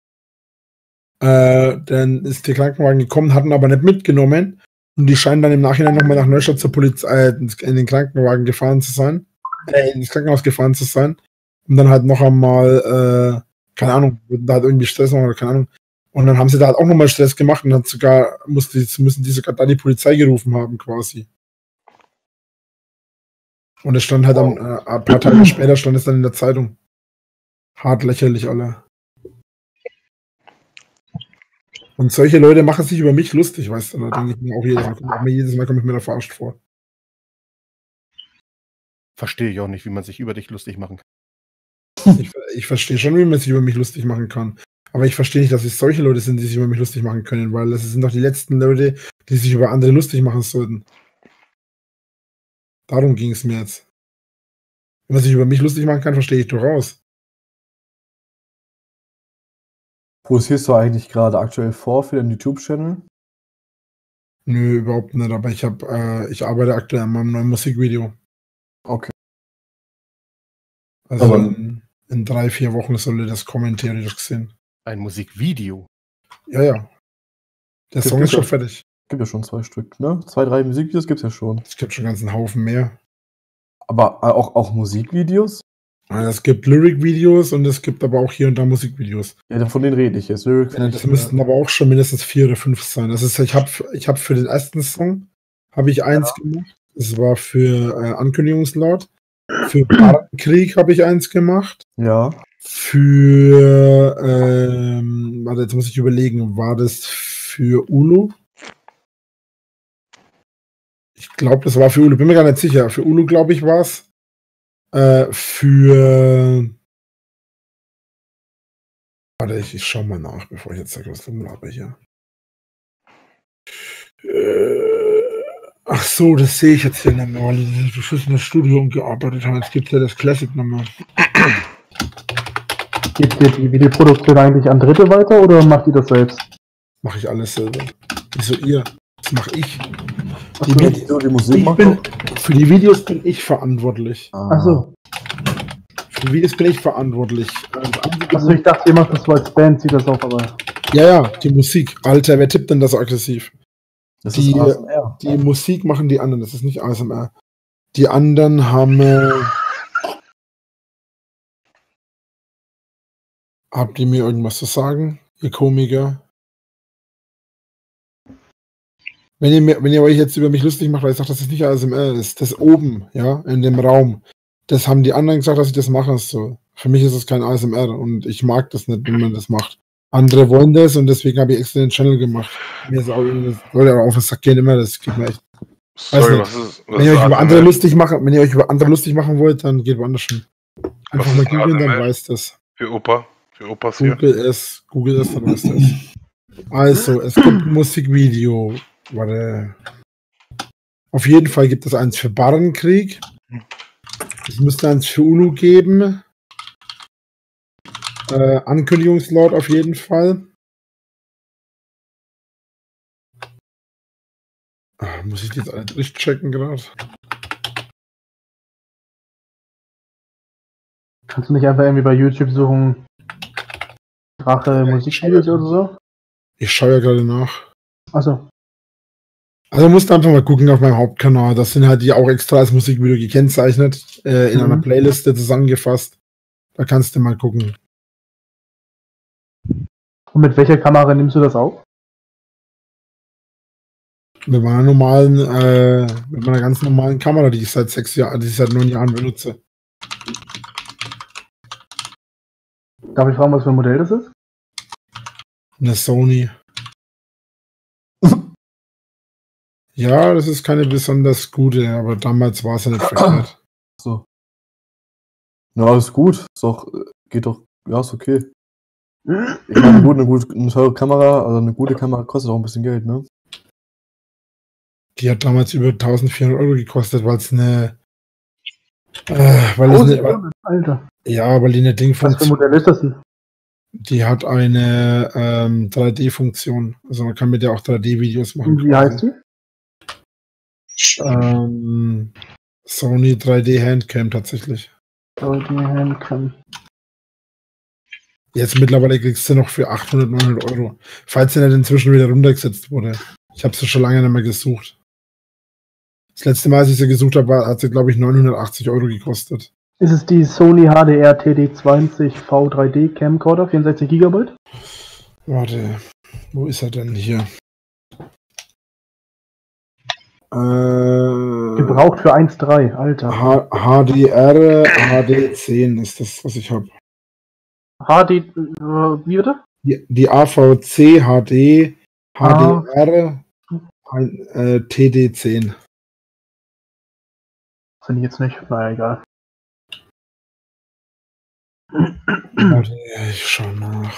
Dann ist der Krankenwagen gekommen, hatten aber nicht mitgenommen und die scheinen dann im Nachhinein nochmal nach Neustadt zur Polizei in den Krankenwagen gefahren zu sein, ins Krankenhaus gefahren zu sein und dann halt noch einmal, keine Ahnung, da halt irgendwie Stress machen oder keine Ahnung. Und dann haben sie da halt auch nochmal Stress gemacht und dann müssen die sogar da die Polizei gerufen haben quasi. Und es stand halt ein paar Tage später stand es dann in der Zeitung. Hart lächerlich alle. Und solche Leute machen sich über mich lustig, weißt du, da denke ich mir auch jedes Mal komme ich mir da verarscht vor. Verstehe ich auch nicht, wie man sich über dich lustig machen kann. Ich verstehe schon, wie man sich über mich lustig machen kann. Aber ich verstehe nicht, dass es solche Leute sind, die sich über mich lustig machen können, weil das sind doch die letzten Leute, die sich über andere lustig machen sollten. Darum ging es mir jetzt. Wenn man sich über mich lustig machen kann, verstehe ich durchaus. Produzierst du eigentlich gerade aktuell vor für den YouTube-Channel? Nö, überhaupt nicht, aber ich arbeite aktuell an meinem neuen Musikvideo. Okay. Also in 3-4 Wochen sollte das kommen, theoretisch gesehen. Ein Musikvideo? Ja. Der Song ist schon fertig. Gibt ja schon 2 Stück, ne? 2, 3 Musikvideos gibt's ja schon. Es gibt schon einen ganzen Haufen mehr. Aber auch Musikvideos? Es gibt Lyric-Videos und es gibt aber auch hier und da Musikvideos. Ja, von denen rede ich jetzt. Lyric Das müssten aber auch schon mindestens 4 oder 5 sein. Das ist, ich hab für den ersten Song habe ich eins gemacht. Das war für Ankündigungslaut. Für Barrenkrieg habe ich eins gemacht. Ja. Für warte, jetzt muss ich überlegen, war das für Ulu? Ich glaube, das war für Ulu, bin mir gar nicht sicher. Für Ulu, glaube ich, war es. Für. Warte, ich schau mal nach, bevor ich jetzt sage, was rumlaber hier. Ach so, das sehe ich jetzt hier nicht mehr, weil ich in verschissenen Studio gearbeitet habe. Jetzt gibt es ja das Classic nochmal. Gebt ihr die Videoproduktion eigentlich an Dritte weiter oder macht ihr das selbst? Mache ich alles selber. Wieso ihr? Das mache ich. Die Musik für die Videos bin ich verantwortlich. Achso. Für die Videos bin ich verantwortlich. Also ich dachte, ihr macht das so als Band, zieht das auf, aber. Ja, die Musik. Alter, wer tippt denn das so aggressiv? Das ist ASMR. Die Musik machen die anderen, das ist nicht ASMR. Die anderen haben. Habt ihr mir irgendwas zu sagen, ihr Komiker? Wenn ihr euch jetzt über mich lustig macht, weil ich sage, dass das nicht ASMR ist, das oben, ja, in dem Raum, das haben die anderen gesagt, dass ich das machen soll. Für mich ist es kein ASMR und ich mag das nicht, wenn man das macht. Andere wollen das und deswegen habe ich extra den Channel gemacht. Mir ist auch, das soll ja auf den Sack gehen immer, das geht mir echt. Sorry, wenn ihr euch über andere lustig machen wollt, dann geht woanders hin. Einfach mal googeln, dann weiß das. Für Opas hier. Google es, dann weiß das. Also, es gibt ein Musikvideo. Warte. Auf jeden Fall gibt es eins für Barrenkrieg. Es müsste eins für Ulu geben. Ankündigungslaut auf jeden Fall. Muss ich die jetzt alle durchchecken gerade? Kannst du nicht einfach irgendwie bei YouTube suchen Drache Musikvideos oder so? Ich schaue ja gerade nach. Achso. Also musst du einfach mal gucken auf meinem Hauptkanal. Das sind halt die auch extra als Musikvideo gekennzeichnet, in einer Playliste zusammengefasst. Da kannst du mal gucken. Und mit welcher Kamera nimmst du das auf? Mit meiner normalen, mit meiner ganz normalen Kamera, die ich seit 6 Jahren, die ich seit 9 Jahren benutze. Darf ich fragen, was für ein Modell das ist? Eine Sony. Ja, das ist keine besonders gute, aber damals war es ja nicht verkehrt. So. Ja, ist gut. Ist doch, geht doch, ja, ist okay. Ich meine, eine teure Kamera, also eine gute Kamera kostet auch ein bisschen Geld, ne? Die hat damals über 1400 € gekostet, weil es eine. Alter. Ja, weil die eine Ding Was für ein Modell ist das denn? Die hat eine 3D-Funktion. Also man kann mit der auch 3D-Videos machen. Wie heißt die? Sony 3D Handcam tatsächlich. 3D Handcam. Jetzt mittlerweile kriegst du noch für 800, 900 €. Falls sie nicht inzwischen wieder runtergesetzt wurde. Ich habe sie schon lange nicht mehr gesucht. Das letzte Mal, als ich sie gesucht habe, hat sie, glaube ich, 980 € gekostet. Ist es die Sony HDR TD20 V3D Camcorder, 64 GB? Warte, wo ist er denn hier? Gebraucht für 1.3, Alter. HDR HD10 ist das, was ich habe. HD, wie bitte? Die AVC HD HDR TD10. Finde ich jetzt nicht, naja, egal. Warte, ich schau nach.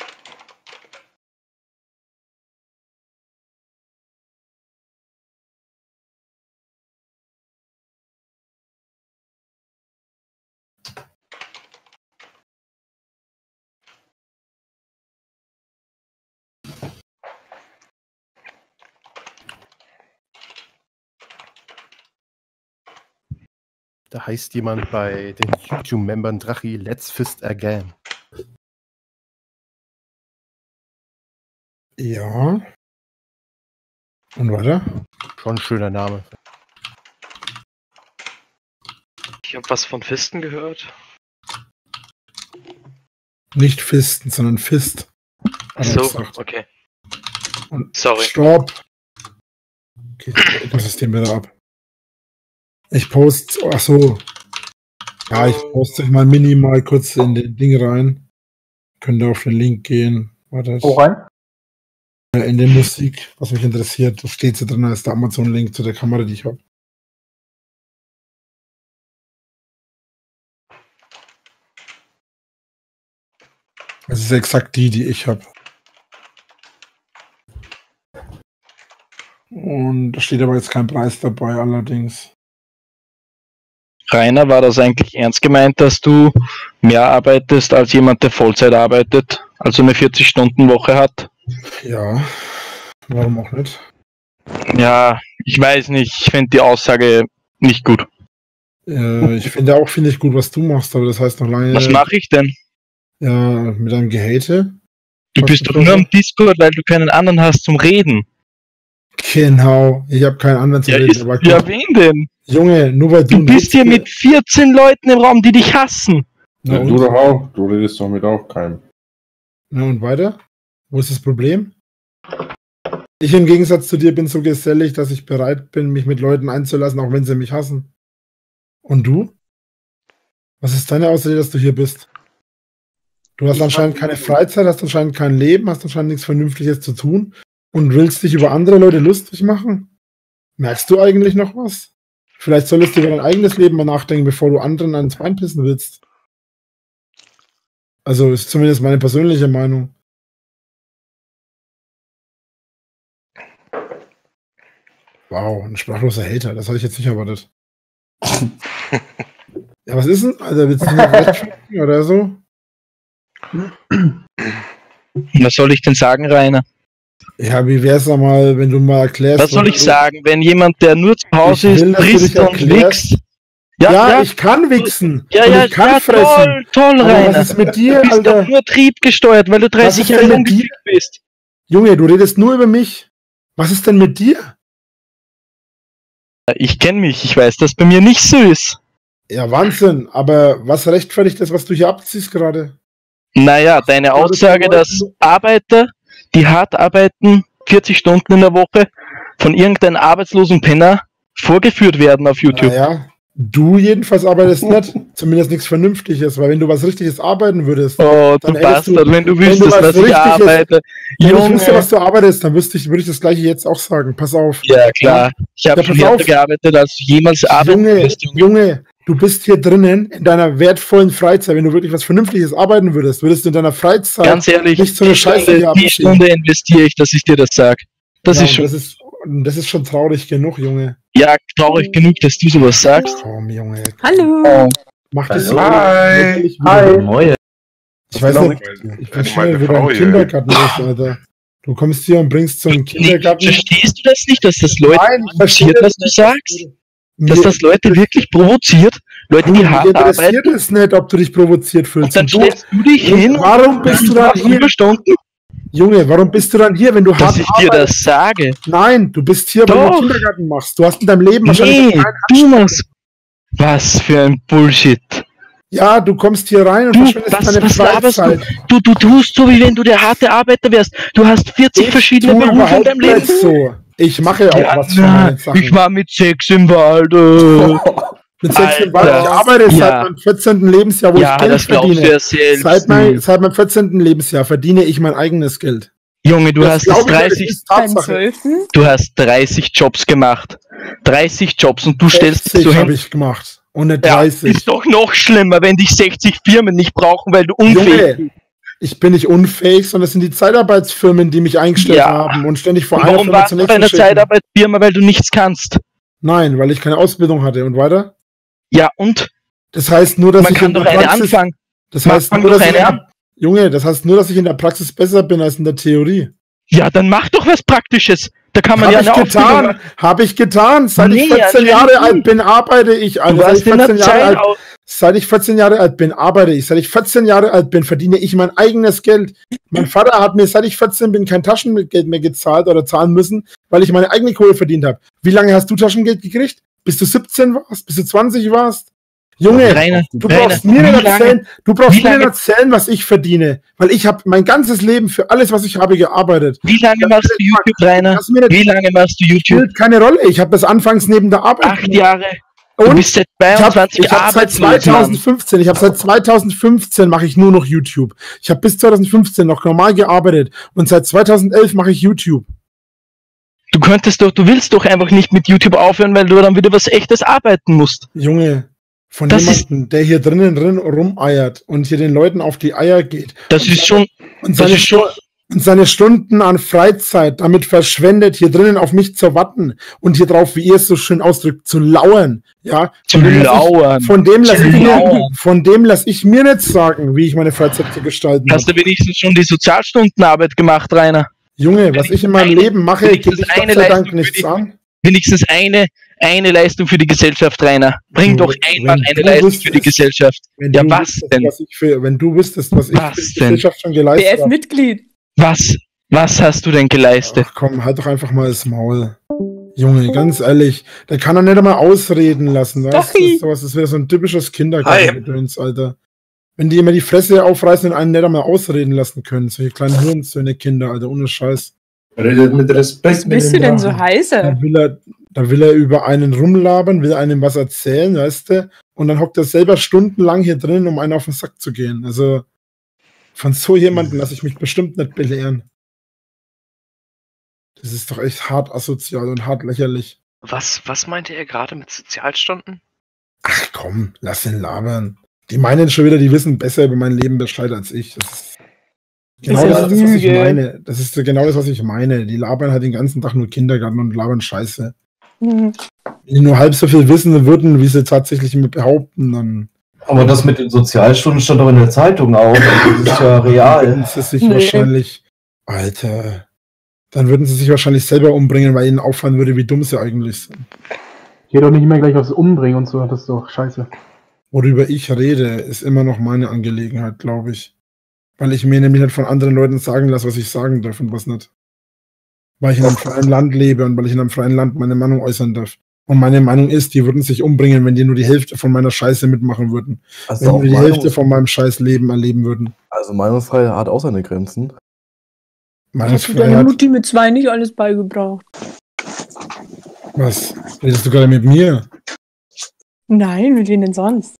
Da heißt jemand bei den YouTube-Membern Drachi, let's fist again. Ja. Und weiter? Schon ein schöner Name. Ich habe was von Fisten gehört. Nicht Fisten, sondern Fist. Achso, okay. Und sorry. Stopp. Okay, das System wieder ab. Ich poste, achso. Ja, ich poste euch mal minimal kurz in den Ding rein. Könnt ihr auf den Link gehen. Warte. Wo rein? In der Musik, was mich interessiert. Da steht so drin, da ist der Amazon-Link zu der Kamera, die ich habe. Das ist exakt die ich habe. Und da steht aber jetzt kein Preis dabei, allerdings. Rainer, war das eigentlich ernst gemeint, dass du mehr arbeitest als jemand, der Vollzeit arbeitet, also eine 40-Stunden-Woche hat? Ja, warum auch nicht? Ja, ich weiß nicht, ich finde die Aussage nicht gut. Ich finde auch, finde ich gut, was du machst, aber das heißt noch lange... Was mache ich denn? Ja, mit einem Gehate. Du bist doch nur am Discord, weil du keinen anderen hast zum Reden. Genau, ich habe keinen anderen zu reden. Aber ja, wen denn? Junge, nur weil du bist hier mit 14 Leuten im Raum, die dich hassen. Ja, du doch auch. Du redest doch mit auch keinem. Na und weiter? Wo ist das Problem? Ich im Gegensatz zu dir bin so gesellig, dass ich bereit bin, mich mit Leuten einzulassen, auch wenn sie mich hassen. Und du? Was ist deine Ausrede, dass du hier bist? Du hast anscheinend keine Freizeit, hast anscheinend kein Leben, hast anscheinend nichts Vernünftiges zu tun und willst dich über andere Leute lustig machen? Merkst du eigentlich noch was? Vielleicht solltest du über dein eigenes Leben mal nachdenken, bevor du anderen ans Bein pissen willst. Also ist zumindest meine persönliche Meinung. Wow, ein sprachloser Hater, das hatte ich jetzt nicht erwartet. Ja, was ist denn? Also willst du noch rechtfertigen oder so? Was soll ich denn sagen, Rainer? Ja, wie wär's mal, wenn du mal erklärst... Was soll ich sagen, wenn jemand, der nur zu Hause ist, frisst und wichst? Ja, ich kann wichsen. Ja, und ja, ich kann ja, fressen. toll, Aber Rainer. was ist mit dir, du bist Alter? doch nur triebgesteuert, weil du 30 Jahre ungefickt bist. Junge, du redest nur über mich. Was ist denn mit dir? Ich kenne mich, ich weiß, dass bei mir nicht so ist. Ja, Wahnsinn. Aber was rechtfertigt das, was du hier abziehst gerade? Naja, deine Aussage, dass Arbeiter, die hart arbeiten, 40 Stunden in der Woche, von irgendeinem arbeitslosen Penner vorgeführt werden auf YouTube. Naja, du jedenfalls arbeitest nicht. Zumindest nichts Vernünftiges, weil wenn du was Richtiges arbeiten würdest... Oh, du Bastard, wenn du wüsstest, was ich arbeite. Wenn ich wüsste, was du arbeitest, dann würde ich das Gleiche jetzt auch sagen. Pass auf. Ja, klar. Ich habe schon härter gearbeitet, als du jemals arbeiten wirst. Junge, du bist hier drinnen in deiner wertvollen Freizeit. Wenn du wirklich was Vernünftiges arbeiten würdest, würdest du in deiner Freizeit ganz ehrlich, nicht so eine Scheiße hier die Stunde investiere ich, dass ich dir das sage. Das ist schon... Das ist schon traurig genug, Junge. Ja, traurig genug, dass du sowas sagst. Komm, Junge. Hallo. Oh. Mach das so. Hi. Hi. Ich weiß nicht, ich bin schnell, wo dein Kindergarten ist, Alter. Du kommst hier und bringst so einen Kindergarten... Verstehst du das nicht, dass das Leute provoziert, was du sagst? Dass das Leute wirklich provoziert? Leute, die hart arbeiten? Mich interessiert es nicht, ob du dich provoziert fühlst. Und dann stellst du dich hin warum bist du dann hier? Überstunden? Junge, warum bist du dann hier, wenn du hart arbeitest? Dass ich dir das sage? Nein, du bist hier, weil du Kindergarten machst. Du hast in deinem Leben wahrscheinlich... Nee, du machst... Was für ein Bullshit. Ja, du kommst hier rein und verschwendest deine Freizeit. Du tust so, wie wenn du der harte Arbeiter wärst. Du hast 40 verschiedene Berufe in deinem Leben. So. Ich mache auch was für meine Sachen. Ich war mit Sex im Wald. Mit 16 Wald. Ich arbeite seit meinem 14. Lebensjahr, wo ich Geld verdiene. Seit meinem 14. Lebensjahr verdiene ich mein eigenes Geld. Junge, du hast 30 Jobs gemacht. 30 Jobs und du stellst dich so hin. Habe ich gemacht. Und nicht 30. Ja, ist doch noch schlimmer, wenn dich 60 Firmen nicht brauchen, weil du unfähig bist. Ich bin nicht unfähig, sondern es sind die Zeitarbeitsfirmen, die mich eingestellt haben und ständig vor einer Firma zur nächsten schicken. Warum warst du bei einer Zeitarbeitsfirma, weil du nichts kannst? Nein, weil ich keine Ausbildung hatte. Und weiter? Ja, und? Das heißt nur, dass Man ich kann in der doch eine Praxis... anfangen. Das heißt nur, dass ich Junge, das heißt nur, dass ich in der Praxis besser bin als in der Theorie. Ja, dann mach doch was Praktisches. Da kann man ja eine Ausbildung machen. Habe ich getan. Seit ich 14 Jahre alt bin, arbeite ich. Also seit ich 14 Jahre alt Seit ich 14 Jahre alt bin, arbeite ich. Seit ich 14 Jahre alt bin, verdiene ich mein eigenes Geld. Mein Vater hat mir, seit ich 14 bin, kein Taschengeld mehr gezahlt oder zahlen müssen, weil ich meine eigene Kohle verdient habe. Wie lange hast du Taschengeld gekriegt? Bis du 17 warst? Bis du 20 warst? Junge, du brauchst mir nicht erzählen, was ich verdiene. Weil ich habe mein ganzes Leben für alles, was ich habe, gearbeitet. Wie lange machst du YouTube, Rainer? Wie lange machst du YouTube? Spielt keine Rolle. Ich habe das anfangs neben der Arbeit 8 Jahre. Und du bist seit 22 ich habe seit 2015 mache ich nur noch YouTube. Ich habe bis 2015 noch normal gearbeitet und seit 2011 mache ich YouTube. Du willst doch einfach nicht mit YouTube aufhören, weil du dann wieder was Echtes arbeiten musst. Junge, von jemandem, der hier drinnen rumeiert und hier den Leuten auf die Eier geht. Das ist schon. Und seine Stunden an Freizeit damit verschwendet, hier drinnen auf mich zu warten und hier drauf, wie ihr es so schön ausdrückt, zu lauern. Ja, von dem lasse ich mir nicht sagen, wie ich meine Freizeit zu gestalten habe. Hast du wenigstens schon die Sozialstundenarbeit gemacht, Rainer? Junge, was ich in meinem Leben mache, geht ich Gott sei Dank nichts an. Wenigstens eine Leistung für die Gesellschaft, Rainer. Bring doch einfach eine Leistung für die Gesellschaft. Ja, was denn? Wenn du wüsstest, was ich für die Gesellschaft schon geleistet habe. BF-Mitglied. Was hast du denn geleistet? Ach komm, halt doch einfach mal das Maul. Junge, ganz ehrlich, der kann doch nicht einmal ausreden lassen, weißt du? Das ist wieder so ein typisches Kindergarten-Gedöns, Alter. Wenn die immer die Fresse aufreißen und einen nicht einmal ausreden lassen können. Solche kleinen Hirnzöhne Kinder, Alter, ohne Scheiß. Redet mit Respekt. Was bist du denn so heiße? Da will er über einen rumlabern, will einem was erzählen, weißt du? Und dann hockt er selber stundenlang hier drin, um einen auf den Sack zu gehen. Also, von so jemandem lasse ich mich bestimmt nicht belehren. Das ist doch echt hart asozial und hart lächerlich. Was meinte er gerade mit Sozialstunden? Ach komm, lass ihn labern. Die meinen schon wieder, die wissen besser über mein Leben Bescheid als ich. Das ist genau das, was ich meine. Das ist genau das, was ich meine. Die labern halt den ganzen Tag nur Kindergarten und labern Scheiße. Wenn die nur halb so viel wissen würden, wie sie tatsächlich immer behaupten, dann... Aber das mit den Sozialstunden stand doch in der Zeitung auch. Das ist ja real. Alter, dann würden sie sich wahrscheinlich selber umbringen, weil ihnen auffallen würde, wie dumm sie eigentlich sind. Geh doch nicht mehr gleich aufs Umbringen und so, das ist doch scheiße. Worüber ich rede, ist immer noch meine Angelegenheit, glaube ich. Weil ich mir nämlich nicht von anderen Leuten sagen lasse, was ich sagen darf und was nicht. Weil ich in einem freien Land lebe und weil ich in einem freien Land meine Meinung äußern darf. Und meine Meinung ist, die würden sich umbringen, wenn die nur die Hälfte von meiner Scheiße mitmachen würden. Also wenn die die Hälfte von meinem Scheißleben erleben würden. Also Meinungsfreiheit hat auch seine Grenzen. Hast du deine Mutti mit 2 nicht alles beigebracht? Was? Redest du gerade mit mir? Nein, mit wem denn sonst?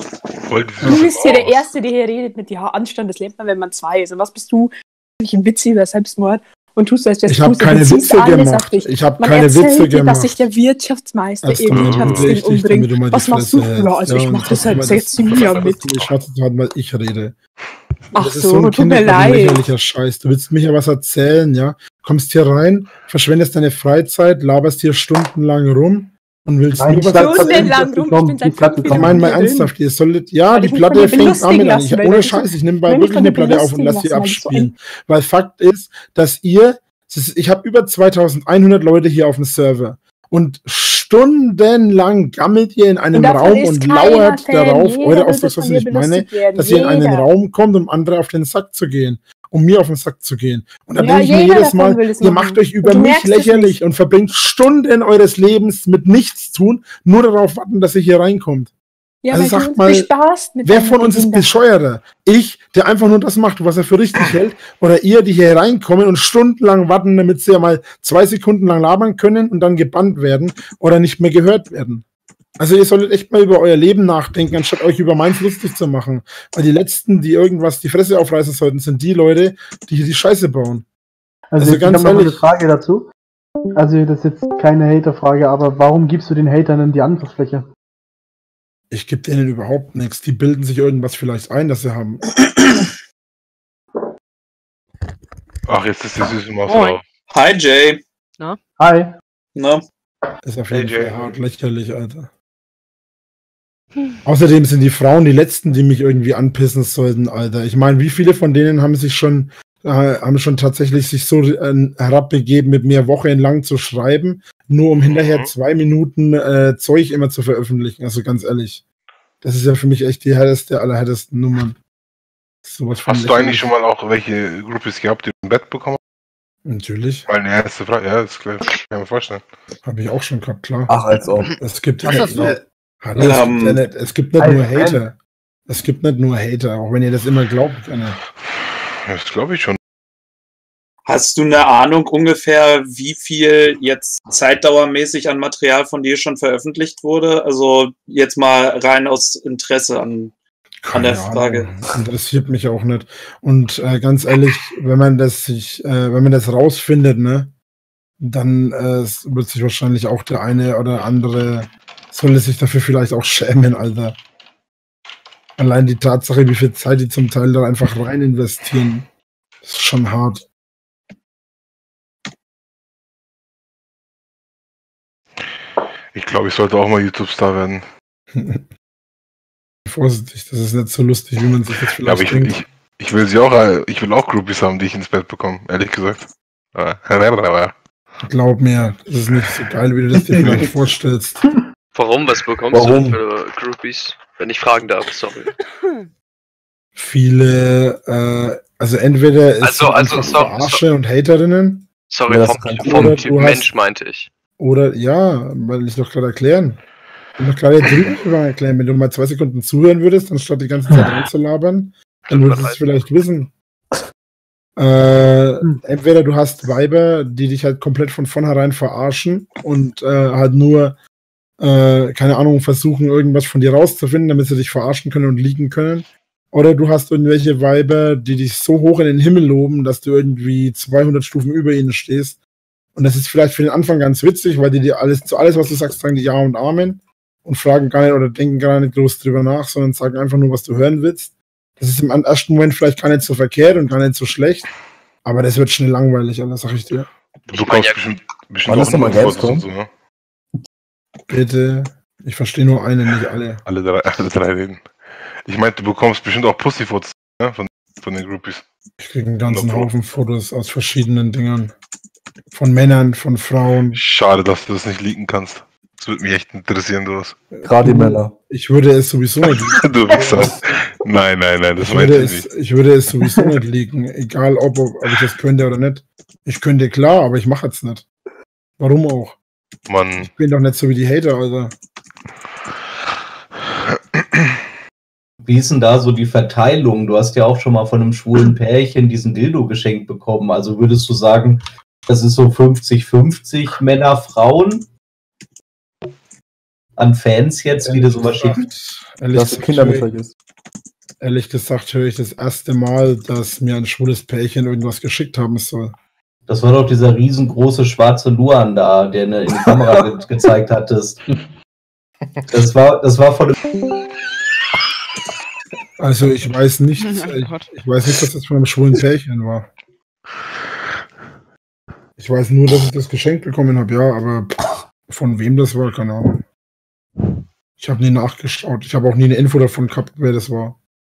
Du bist hier der Erste, der hier redet mit Anstand, das lernt man, wenn man 2 ist. Und was bist du? Ich ein Witz über Selbstmord und tust das jetzt. Ich habe keine Witze gemacht. Ich habe keine Witze gemacht. Dass sich der Wirtschaftsmeister im Wirtschaftsding umbringt. Was machst du? Ja, also ich mache das seit 16 Jahren mit. Weil ich rede. Ach das ist so ein lächerlicher Scheiß. Du willst mir ja was erzählen, ja? Kommst hier rein, verschwendest deine Freizeit, laberst hier stundenlang rum und willst nur was erzählen. Ich meine mal ernsthaft, ihr solltet, ja, die Platte fängt damit an. Ohne Scheiß, ich nehme wirklich eine Platte auf und lasse sie abspielen. Weil Fakt ist, dass ich habe über 2100 Leute hier auf dem Server und stundenlang gammelt ihr in einem Raum und lauert darauf, eure Ausdruck, was ich meine, dass ihr in einen Raum kommt, um andere auf den Sack zu gehen, um mir auf den Sack zu gehen. Und dann denke ich mir jedes Mal, ihr macht euch über mich lächerlich und verbringt Stunden eures Lebens mit nichts tun, nur darauf warten, dass ihr hier reinkommt. Ja, also sagt mal, wer von uns ist bescheuerter? Ich, der einfach nur das macht, was er für richtig hält, oder ihr, die hier reinkommen und stundenlang warten, damit sie ja mal 2 Sekunden lang labern können und dann gebannt werden oder nicht mehr gehört werden. Also ihr solltet echt mal über euer Leben nachdenken, anstatt euch über meins lustig zu machen. Weil die Letzten, die irgendwas die Fresse aufreißen sollten, sind die Leute, die hier die Scheiße bauen. Also ich habe noch eine Frage dazu. Also das ist jetzt keine Hater-Frage, aber warum gibst du den Hatern denn die Angriffsfläche? Ich gebe denen überhaupt nichts. Die bilden sich irgendwas vielleicht ein, das sie haben. Ach, jetzt ist die süße Maus drauf. Hi, Jay. Na? Hi. Na? Ist auf jeden Fall hart lächerlich, Alter. Außerdem sind die Frauen die Letzten, die mich irgendwie anpissen sollten, Alter. Ich meine, wie viele von denen haben schon tatsächlich sich so herabbegeben, mit mir wochenlang zu schreiben, nur um hinterher 2 Minuten Zeug immer zu veröffentlichen. Also ganz ehrlich. Das ist ja für mich echt die härteste aller härtesten Nummern. Sowas von Hast du eigentlich schon mal auch welche Groupies gehabt, die im Bett bekommen? Natürlich. Mal eine erste Frage, ja, das kann ich mir vorstellen. Habe ich auch schon gehabt, klar. Ach, als ob. Es gibt Was hast du? es gibt nicht nur Hater. Es gibt nicht nur Hater, auch wenn ihr das immer glaubt. Das glaube ich schon. Hast du eine Ahnung ungefähr, wie viel jetzt zeitdauermäßig an Material von dir schon veröffentlicht wurde? Also jetzt mal rein aus Interesse an der Frage. Interessiert mich auch nicht. Und ganz ehrlich, wenn man das rausfindet, ne, dann wird sich wahrscheinlich auch der eine oder andere, soll sich dafür vielleicht auch schämen, Alter. Allein die Tatsache, wie viel Zeit die zum Teil da einfach rein investieren, ist schon hart. Ich glaube, ich sollte auch mal YouTube-Star werden. Vorsichtig, das ist nicht so lustig, wie man sich das vielleicht aber denkt. ich will auch Groupies haben, die ich ins Bett bekomme, ehrlich gesagt. Glaub mir, das ist nicht so geil, wie du das dir vielleicht vorstellst. Warum? Was bekommst du für Groupies? Wenn ich fragen darf, sorry. Viele, also entweder ist einfach Verarsche und Haterinnen. Sorry, Ja, vom Typ Mensch meinte ich. Oder, ja, weil ich doch gerade erklären. Ich will doch gerade drüber erklären. Wenn du mal 2 Sekunden zuhören würdest, anstatt die ganze Zeit reinzulabern, dann würdest du es vielleicht wissen. Entweder du hast Weiber, die dich halt komplett von vornherein verarschen und halt nur, keine Ahnung, versuchen, irgendwas von dir rauszufinden, damit sie dich verarschen können und liegen können. Oder du hast irgendwelche Weiber, die dich so hoch in den Himmel loben, dass du irgendwie 200 Stufen über ihnen stehst. Und das ist vielleicht für den Anfang ganz witzig, weil die dir alles, was du sagst, sagen die Ja und Amen und fragen gar nicht oder denken gar nicht groß drüber nach, sondern sagen einfach nur, was du hören willst. Das ist im ersten Moment vielleicht gar nicht so verkehrt und gar nicht so schlecht, aber das wird schnell langweilig, das sag ich dir. Du bekommst bestimmt auch mal Fotos und so, ne? Bitte, ich verstehe nur eine, nicht alle. Alle drei reden. Ich meinte, du bekommst bestimmt auch Pussyfotos, ne? Von den Groupies. Ich kriege einen ganzen Haufen Fotos aus verschiedenen Dingern. Von Männern, von Frauen. Schade, dass du das nicht leaken kannst. Das würde mich echt interessieren, du was. Gerade die Männer. Ich würde es sowieso nicht leaken. Du Wichser. Nein, das meinte ich nicht. Ich würde es sowieso nicht leaken. Egal, ob ich das könnte oder nicht. Ich könnte, klar, aber ich mache es nicht. Warum auch? Mann. Ich bin doch nicht so wie die Hater, Alter. Wie ist denn da so die Verteilung? Du hast ja auch schon mal von einem schwulen Pärchen diesen Dildo geschenkt bekommen. Also würdest du sagen, das ist so 50-50 Männer, Frauen an Fans jetzt, die dir sowas schicken? Ehrlich gesagt höre ich das erste Mal, dass mir ein schwules Pärchen irgendwas geschickt haben soll. Das war doch dieser riesengroße schwarze Luan da, der in die Kamera gezeigt hattest. Das war von Also ich weiß nicht, ich weiß nicht, dass das von einem schwulen Pärchen war. Ich weiß nur, dass ich das geschenkt bekommen habe, ja, aber von wem das war, keine Ahnung. Ich habe nie nachgeschaut. Ich habe auch nie eine Info davon gehabt, wer das war.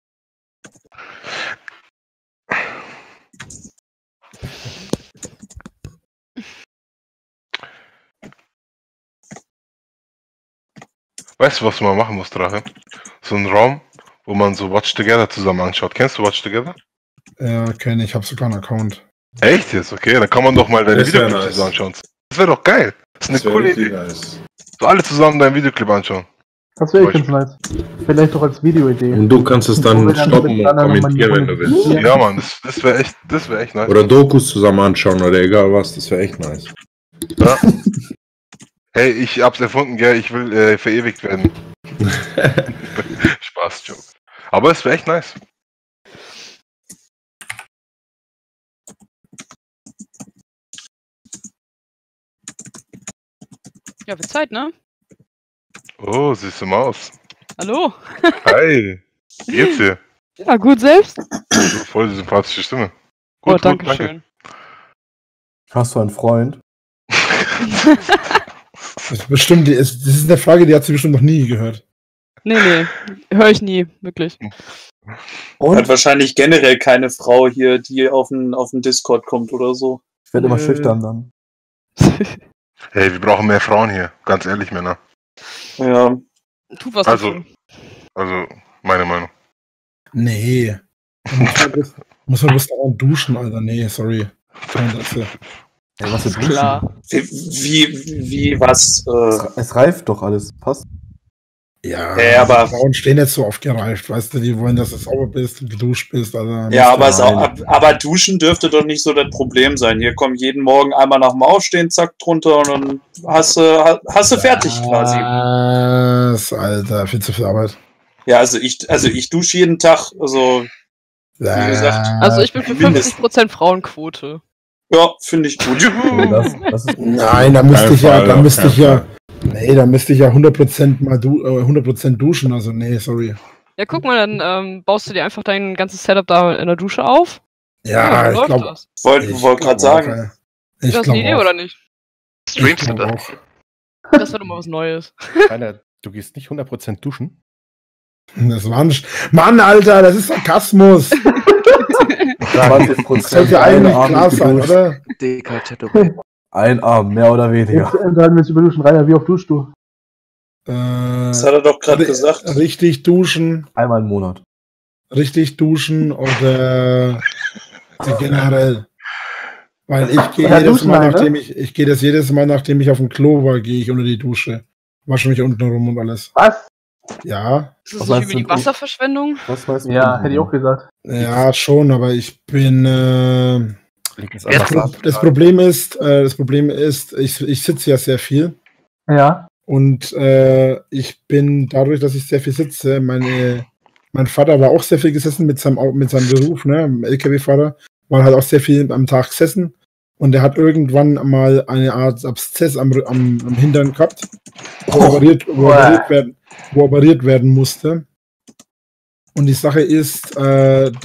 Weißt du, was man machen muss, Drache? So ein Raum, wo man so Watch Together zusammen anschaut. Kennst du Watch Together? Ja, kenne ich. Habe sogar einen Account. Echt jetzt? Okay, dann kann man doch mal deine Das wär Videoclips nice. zusammen anschauen. Das wäre doch geil. Das ist eine coole Idee. So alle zusammen deinen Videoclip anschauen. Das wäre echt ganz nice. Vielleicht doch als Videoidee. Und du kannst es dann Wo wir dann stoppen und miteinander nochmal kommentieren, wenn du willst. Ja, Mann, das wäre echt nice. Oder Dokus zusammen anschauen oder egal was, das wäre echt nice. Ja. Hey, ich hab's erfunden, gell? Ich will verewigt werden. Spaß, Joke. Aber es wäre echt nice. Ja, wird Zeit, ne? Oh, süße Maus. Hallo? Hi. Wie geht's dir? Ja, gut selbst? Voll die sympathische Stimme. Oh, danke schön. Hast du einen Freund? Das ist bestimmt, das ist eine Frage, die hat sie bestimmt noch nie gehört. Nee, höre ich nie, wirklich. Hat wahrscheinlich generell keine Frau hier, die auf den Discord kommt oder so. Ich werde immer schüchtern dann. Hey, wir brauchen mehr Frauen hier. Ganz ehrlich, Männer. Ja. Tu was Also, dafür. Also, meine Meinung. Nee. Muss man bloß dauernd duschen, Alter. Nee, sorry. Kein Interesse. Ja, was für Klar. Wie was? Es reift doch alles. Passt. Ja, Ja, aber- Frauen stehen nicht so oft gereift, weißt du, die wollen, dass du sauber bist und geduscht bist. Also Ja, musst du- aber duschen dürfte doch nicht so das Problem sein. Hier kommt jeden Morgen einmal nach dem Aufstehen, zack, drunter und dann hast du fertig quasi. Was, Alter, viel zu viel Arbeit. Ja, also ich dusche jeden Tag, also wie gesagt. Also ich bin für mindestens. 50% Frauenquote. Ja, finde ich gut. Nein, da müsste ich ja, da müsste ich ja, nee, da müsste ich ja 100% mal 100% duschen, also nee, sorry. Ja, guck mal, dann baust du dir einfach dein ganzes Setup da in der Dusche auf. Ja, dann ich läuft glaube, das. Wollte gerade sagen. Ist das eine Idee oder nicht? Streamst du das? Das wird immer was Neues. Rainer, du gehst nicht 100% duschen? Das war nicht. Mann, Alter, das ist Sarkasmus. 20% Sollte eigentlich klar sein, oder? Ein Arm, mehr oder weniger. Jetzt enthalten wir uns über Duschen. Rainer, wie oft duschst du? Das hat er doch gerade gesagt. Richtig duschen. Einmal im Monat. Richtig duschen oder generell. Weil ich gehe Ja, jedes duschen Mal, halt, ne? nachdem ich gehe das jedes Mal, nachdem ich auf dem Klo war, gehe ich unter die Dusche. Wasche mich unten rum und alles. Was? Ja. Ist das nicht über die Wasserverschwendung? Was weißt du? Ja, hätte ich auch gesagt. Ja, schon, aber ich bin. Das Problem ist, ich sitze ja sehr viel. Ja. Und ich bin dadurch, dass ich sehr viel sitze, mein Vater war auch sehr viel gesessen mit seinem Beruf, ne, LKW-Fahrer, war halt auch sehr viel am Tag gesessen. Und er hat irgendwann mal eine Art Abszess am Hintern gehabt, wo operiert werden musste. Und die Sache ist, hat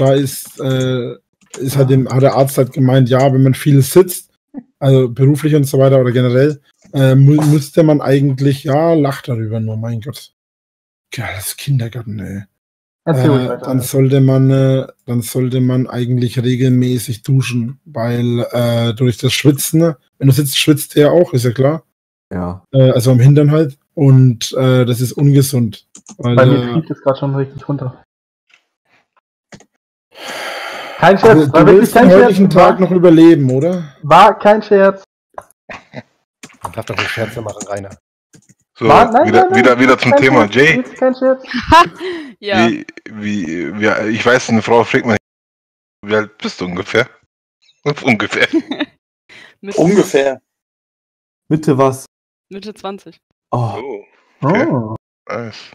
der Arzt halt gemeint, ja, wenn man viel sitzt, also beruflich und so weiter oder generell, müsste man eigentlich, ja, lacht darüber nur, mein Gott. Ja, das ist Kindergarten, ey. Dann sollte man eigentlich regelmäßig duschen, weil durch das Schwitzen, wenn du sitzt, schwitzt du ja auch, ist ja klar. Ja. Also am Hintern halt. Und das ist ungesund. Weil, Bei mir fliegt es gerade schon richtig runter. Kein Scherz, also, war du wirklich willst kein den Scherz. heutigen Tag noch überleben, oder? War kein Scherz. Man darf doch nicht Scherze machen, Rainer. So, wieder zum Thema. Jay, Kein Scherz. Ja. ich weiß, eine Frau fragt mich, wie alt bist du ungefähr? Ungefähr. Ungefähr. Mitte was? Mitte 20. Oh. Okay. Oh. Nice.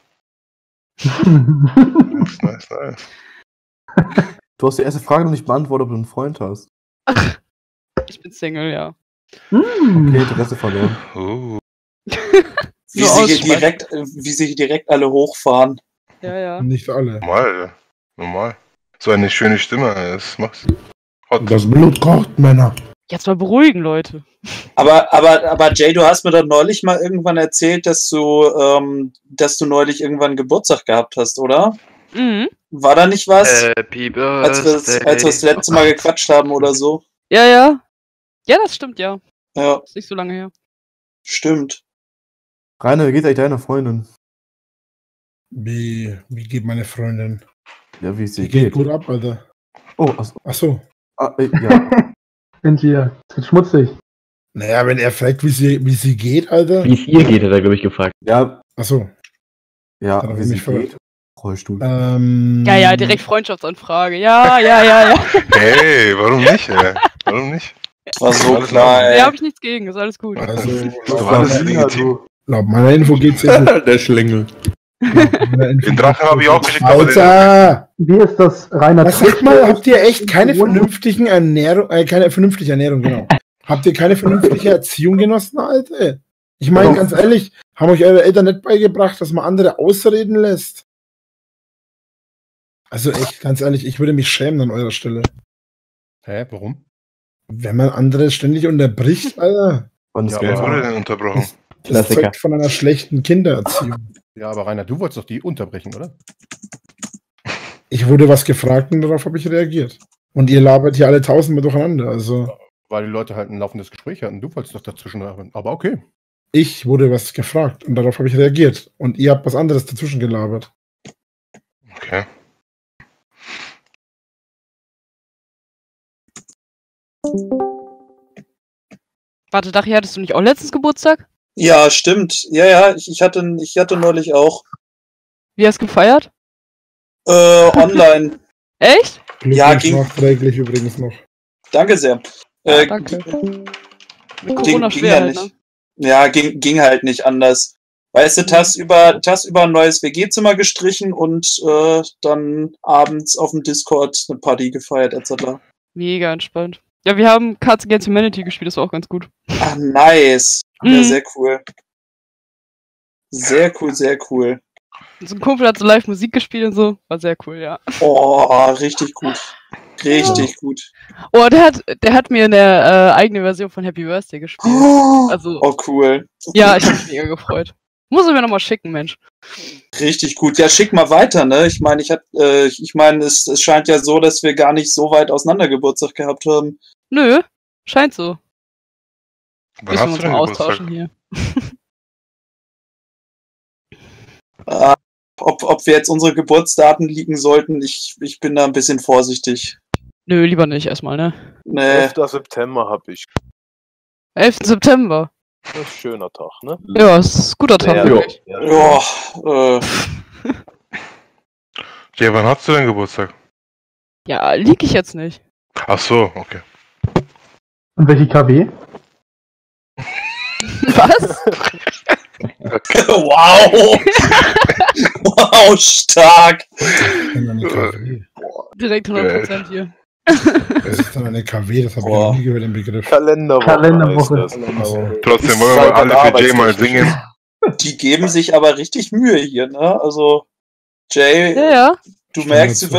nice. Du hast die erste Frage noch nicht beantwortet, ob du einen Freund hast. Ich bin Single, ja. Okay, Interesse verloren. Wie sie hier direkt alle hochfahren. Ja, ja. Nicht alle. Normal. So eine schöne Stimme, das macht's. Das Blut kocht, Männer. Jetzt mal beruhigen, Leute. Aber Jay, du hast mir doch neulich mal irgendwann erzählt, dass du neulich irgendwann Geburtstag gehabt hast, oder? Mhm. War da nicht was? Happy Als wir das letzte Mal gequatscht haben oder so? Ja, ja. Ja, das stimmt, ja. Ja. Ist nicht so lange her. Stimmt. Rainer, wie geht's eigentlich deiner Freundin? Wie geht meine Freundin? Ja, wie sie Die geht gut ab, Alter. Oh, achso. Ja. Sind hier. Es wird schmutzig. Naja, wenn er fragt, wie sie geht, Alter. Wie es ihr geht, hat er, glaube ich, gefragt. Ja. Achso. Ja, wie sie geht. Rollstuhl. Ja, direkt Freundschaftsanfrage. Ja. Hey, warum nicht, ey? Warum nicht? War so klar, ey. Da habe ich nichts gegen, ist alles gut. Also, alles legitim. Laut meiner Info geht's ja gut. Der Schlingel. Den Drachen habe ich auch geschickt, aber Alter! Wie ist das, Rainer? Sag mal, habt ihr echt keine vernünftige Ernährung, genau. Habt ihr keine vernünftige Erziehung genossen, Alter? Ich meine, ganz ehrlich, haben euch eure Eltern nicht beigebracht, dass man andere ausreden lässt? Also echt, ganz ehrlich, ich würde mich schämen an eurer Stelle. Hä, warum? Wenn man andere ständig unterbricht, Alter. Wer wurde denn unterbrochen? Das zeugt von einer schlechten Kindererziehung. Ja, aber Rainer, du wolltest doch die unterbrechen, oder? Ich wurde was gefragt und darauf habe ich reagiert. Und ihr labert hier alle tausendmal durcheinander, also. Weil die Leute halt ein laufendes Gespräch hatten. Du wolltest doch dazwischen labern. Aber okay. Ich wurde was gefragt und darauf habe ich reagiert. Und ihr habt was anderes dazwischen gelabert. Okay. Warte, Dachi, hattest du nicht auch letztens Geburtstag? Ja, stimmt. Ja, ich hatte neulich auch. Wie hast du gefeiert? Online. Echt? Ja, Glückwunsch nachträglich übrigens noch. Danke sehr. Danke. Mit Corona ging schwer ja halt, nicht. ne? Ja, ging halt nicht anders. Weißt du, TAS über ein neues WG-Zimmer gestrichen und dann abends auf dem Discord eine Party gefeiert, etc. Mega entspannt. Ja, wir haben Cards Against Humanity gespielt, das war auch ganz gut. Ach, nice. Ja, sehr cool. Sehr cool, sehr cool. So ein Kumpel hat so live Musik gespielt und so, war sehr cool, ja. Oh, richtig gut. Richtig gut. Oh, der hat mir eine eigene Version von Happy Birthday gespielt. Also, Oh, cool. ja, ich hab mich mega gefreut. Muss er mir nochmal schicken, Mensch. Richtig gut. Ja, schick mal weiter, ne? Ich meine, es scheint ja so, dass wir gar nicht so weit auseinander Geburtstag gehabt haben. Nö, scheint so. Wann Müssen wir hast uns du denn mal Geburtstag? austauschen hier. Ob wir jetzt unsere Geburtsdaten liegen sollten, ich bin da ein bisschen vorsichtig. Nö, lieber nicht erstmal, ne? Nee. 11. September habe ich. 11. September. Das ist ein schöner Tag, ne? Ja, es ist ein guter Tag, wirklich. Ja, Jay, wann hast du denn Geburtstag? Ja, lieg ich jetzt nicht. Ach so, okay. Und welche KW? Was? Wow! Wow, stark! Direkt 100% hier. Das ist dann eine KW, das habe ich noch nie gehört im Begriff. Kalenderwoche. Trotzdem wollen wir alle für Jay mal singen. Die geben sich aber richtig Mühe hier, ne? Also, Jay, ja. du merkst, du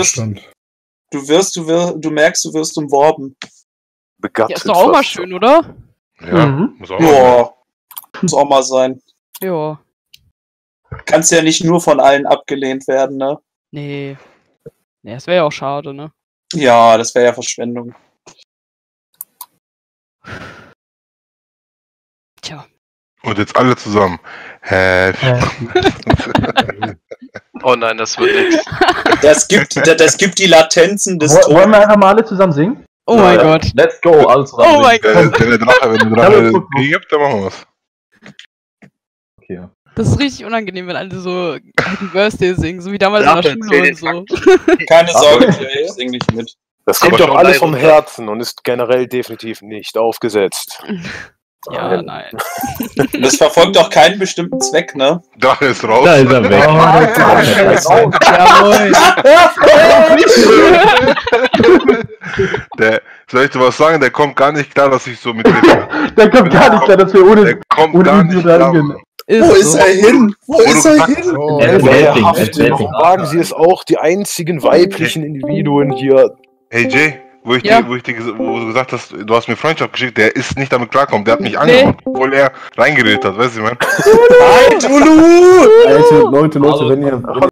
wirst umworben. Ja, ist doch auch mal schön, oder? Ja, muss auch mal Ja, muss auch mal sein. Ja. Kannst ja nicht nur von allen abgelehnt werden, ne? Nee. Nee, das wäre ja auch schade, ne? Ja, das wäre ja Verschwendung. Tja. Und jetzt alle zusammen. Oh nein, das wird nichts. Das gibt die Latenzen des Wollen wir einfach mal alle zusammen singen? Oh mein Gott. Let's go, alles Oh mein Gott. Wenn der Drache gibt, dann machen wir was. Okay. Das ist richtig unangenehm, wenn alle so Happy Birthday singen, so wie damals in der Schule und so. Keine Sorge, Jay, ich sing nicht mit. Das kommt doch alles vom Herzen und ist generell definitiv nicht aufgesetzt. Ja, nein. Das verfolgt auch keinen bestimmten Zweck, ne? Drache ist raus. Da ist er weg. Soll ich dir was sagen? Der kommt gar nicht klar, dass ich so mit dir. Der kommt gar nicht klar, dass wir ohne gar nicht klar. Wo ist er hin? Wo ist er hin? Sagen Sie es auch, die einzigen weiblichen Individuen hier. Hey Jay, wo du gesagt hast, du hast mir Freundschaft geschickt, der ist nicht damit klarkommen, der hat mich angemacht, obwohl er reingeredet hat, weißt du, ich mein? Hi, Leute, wenn ihr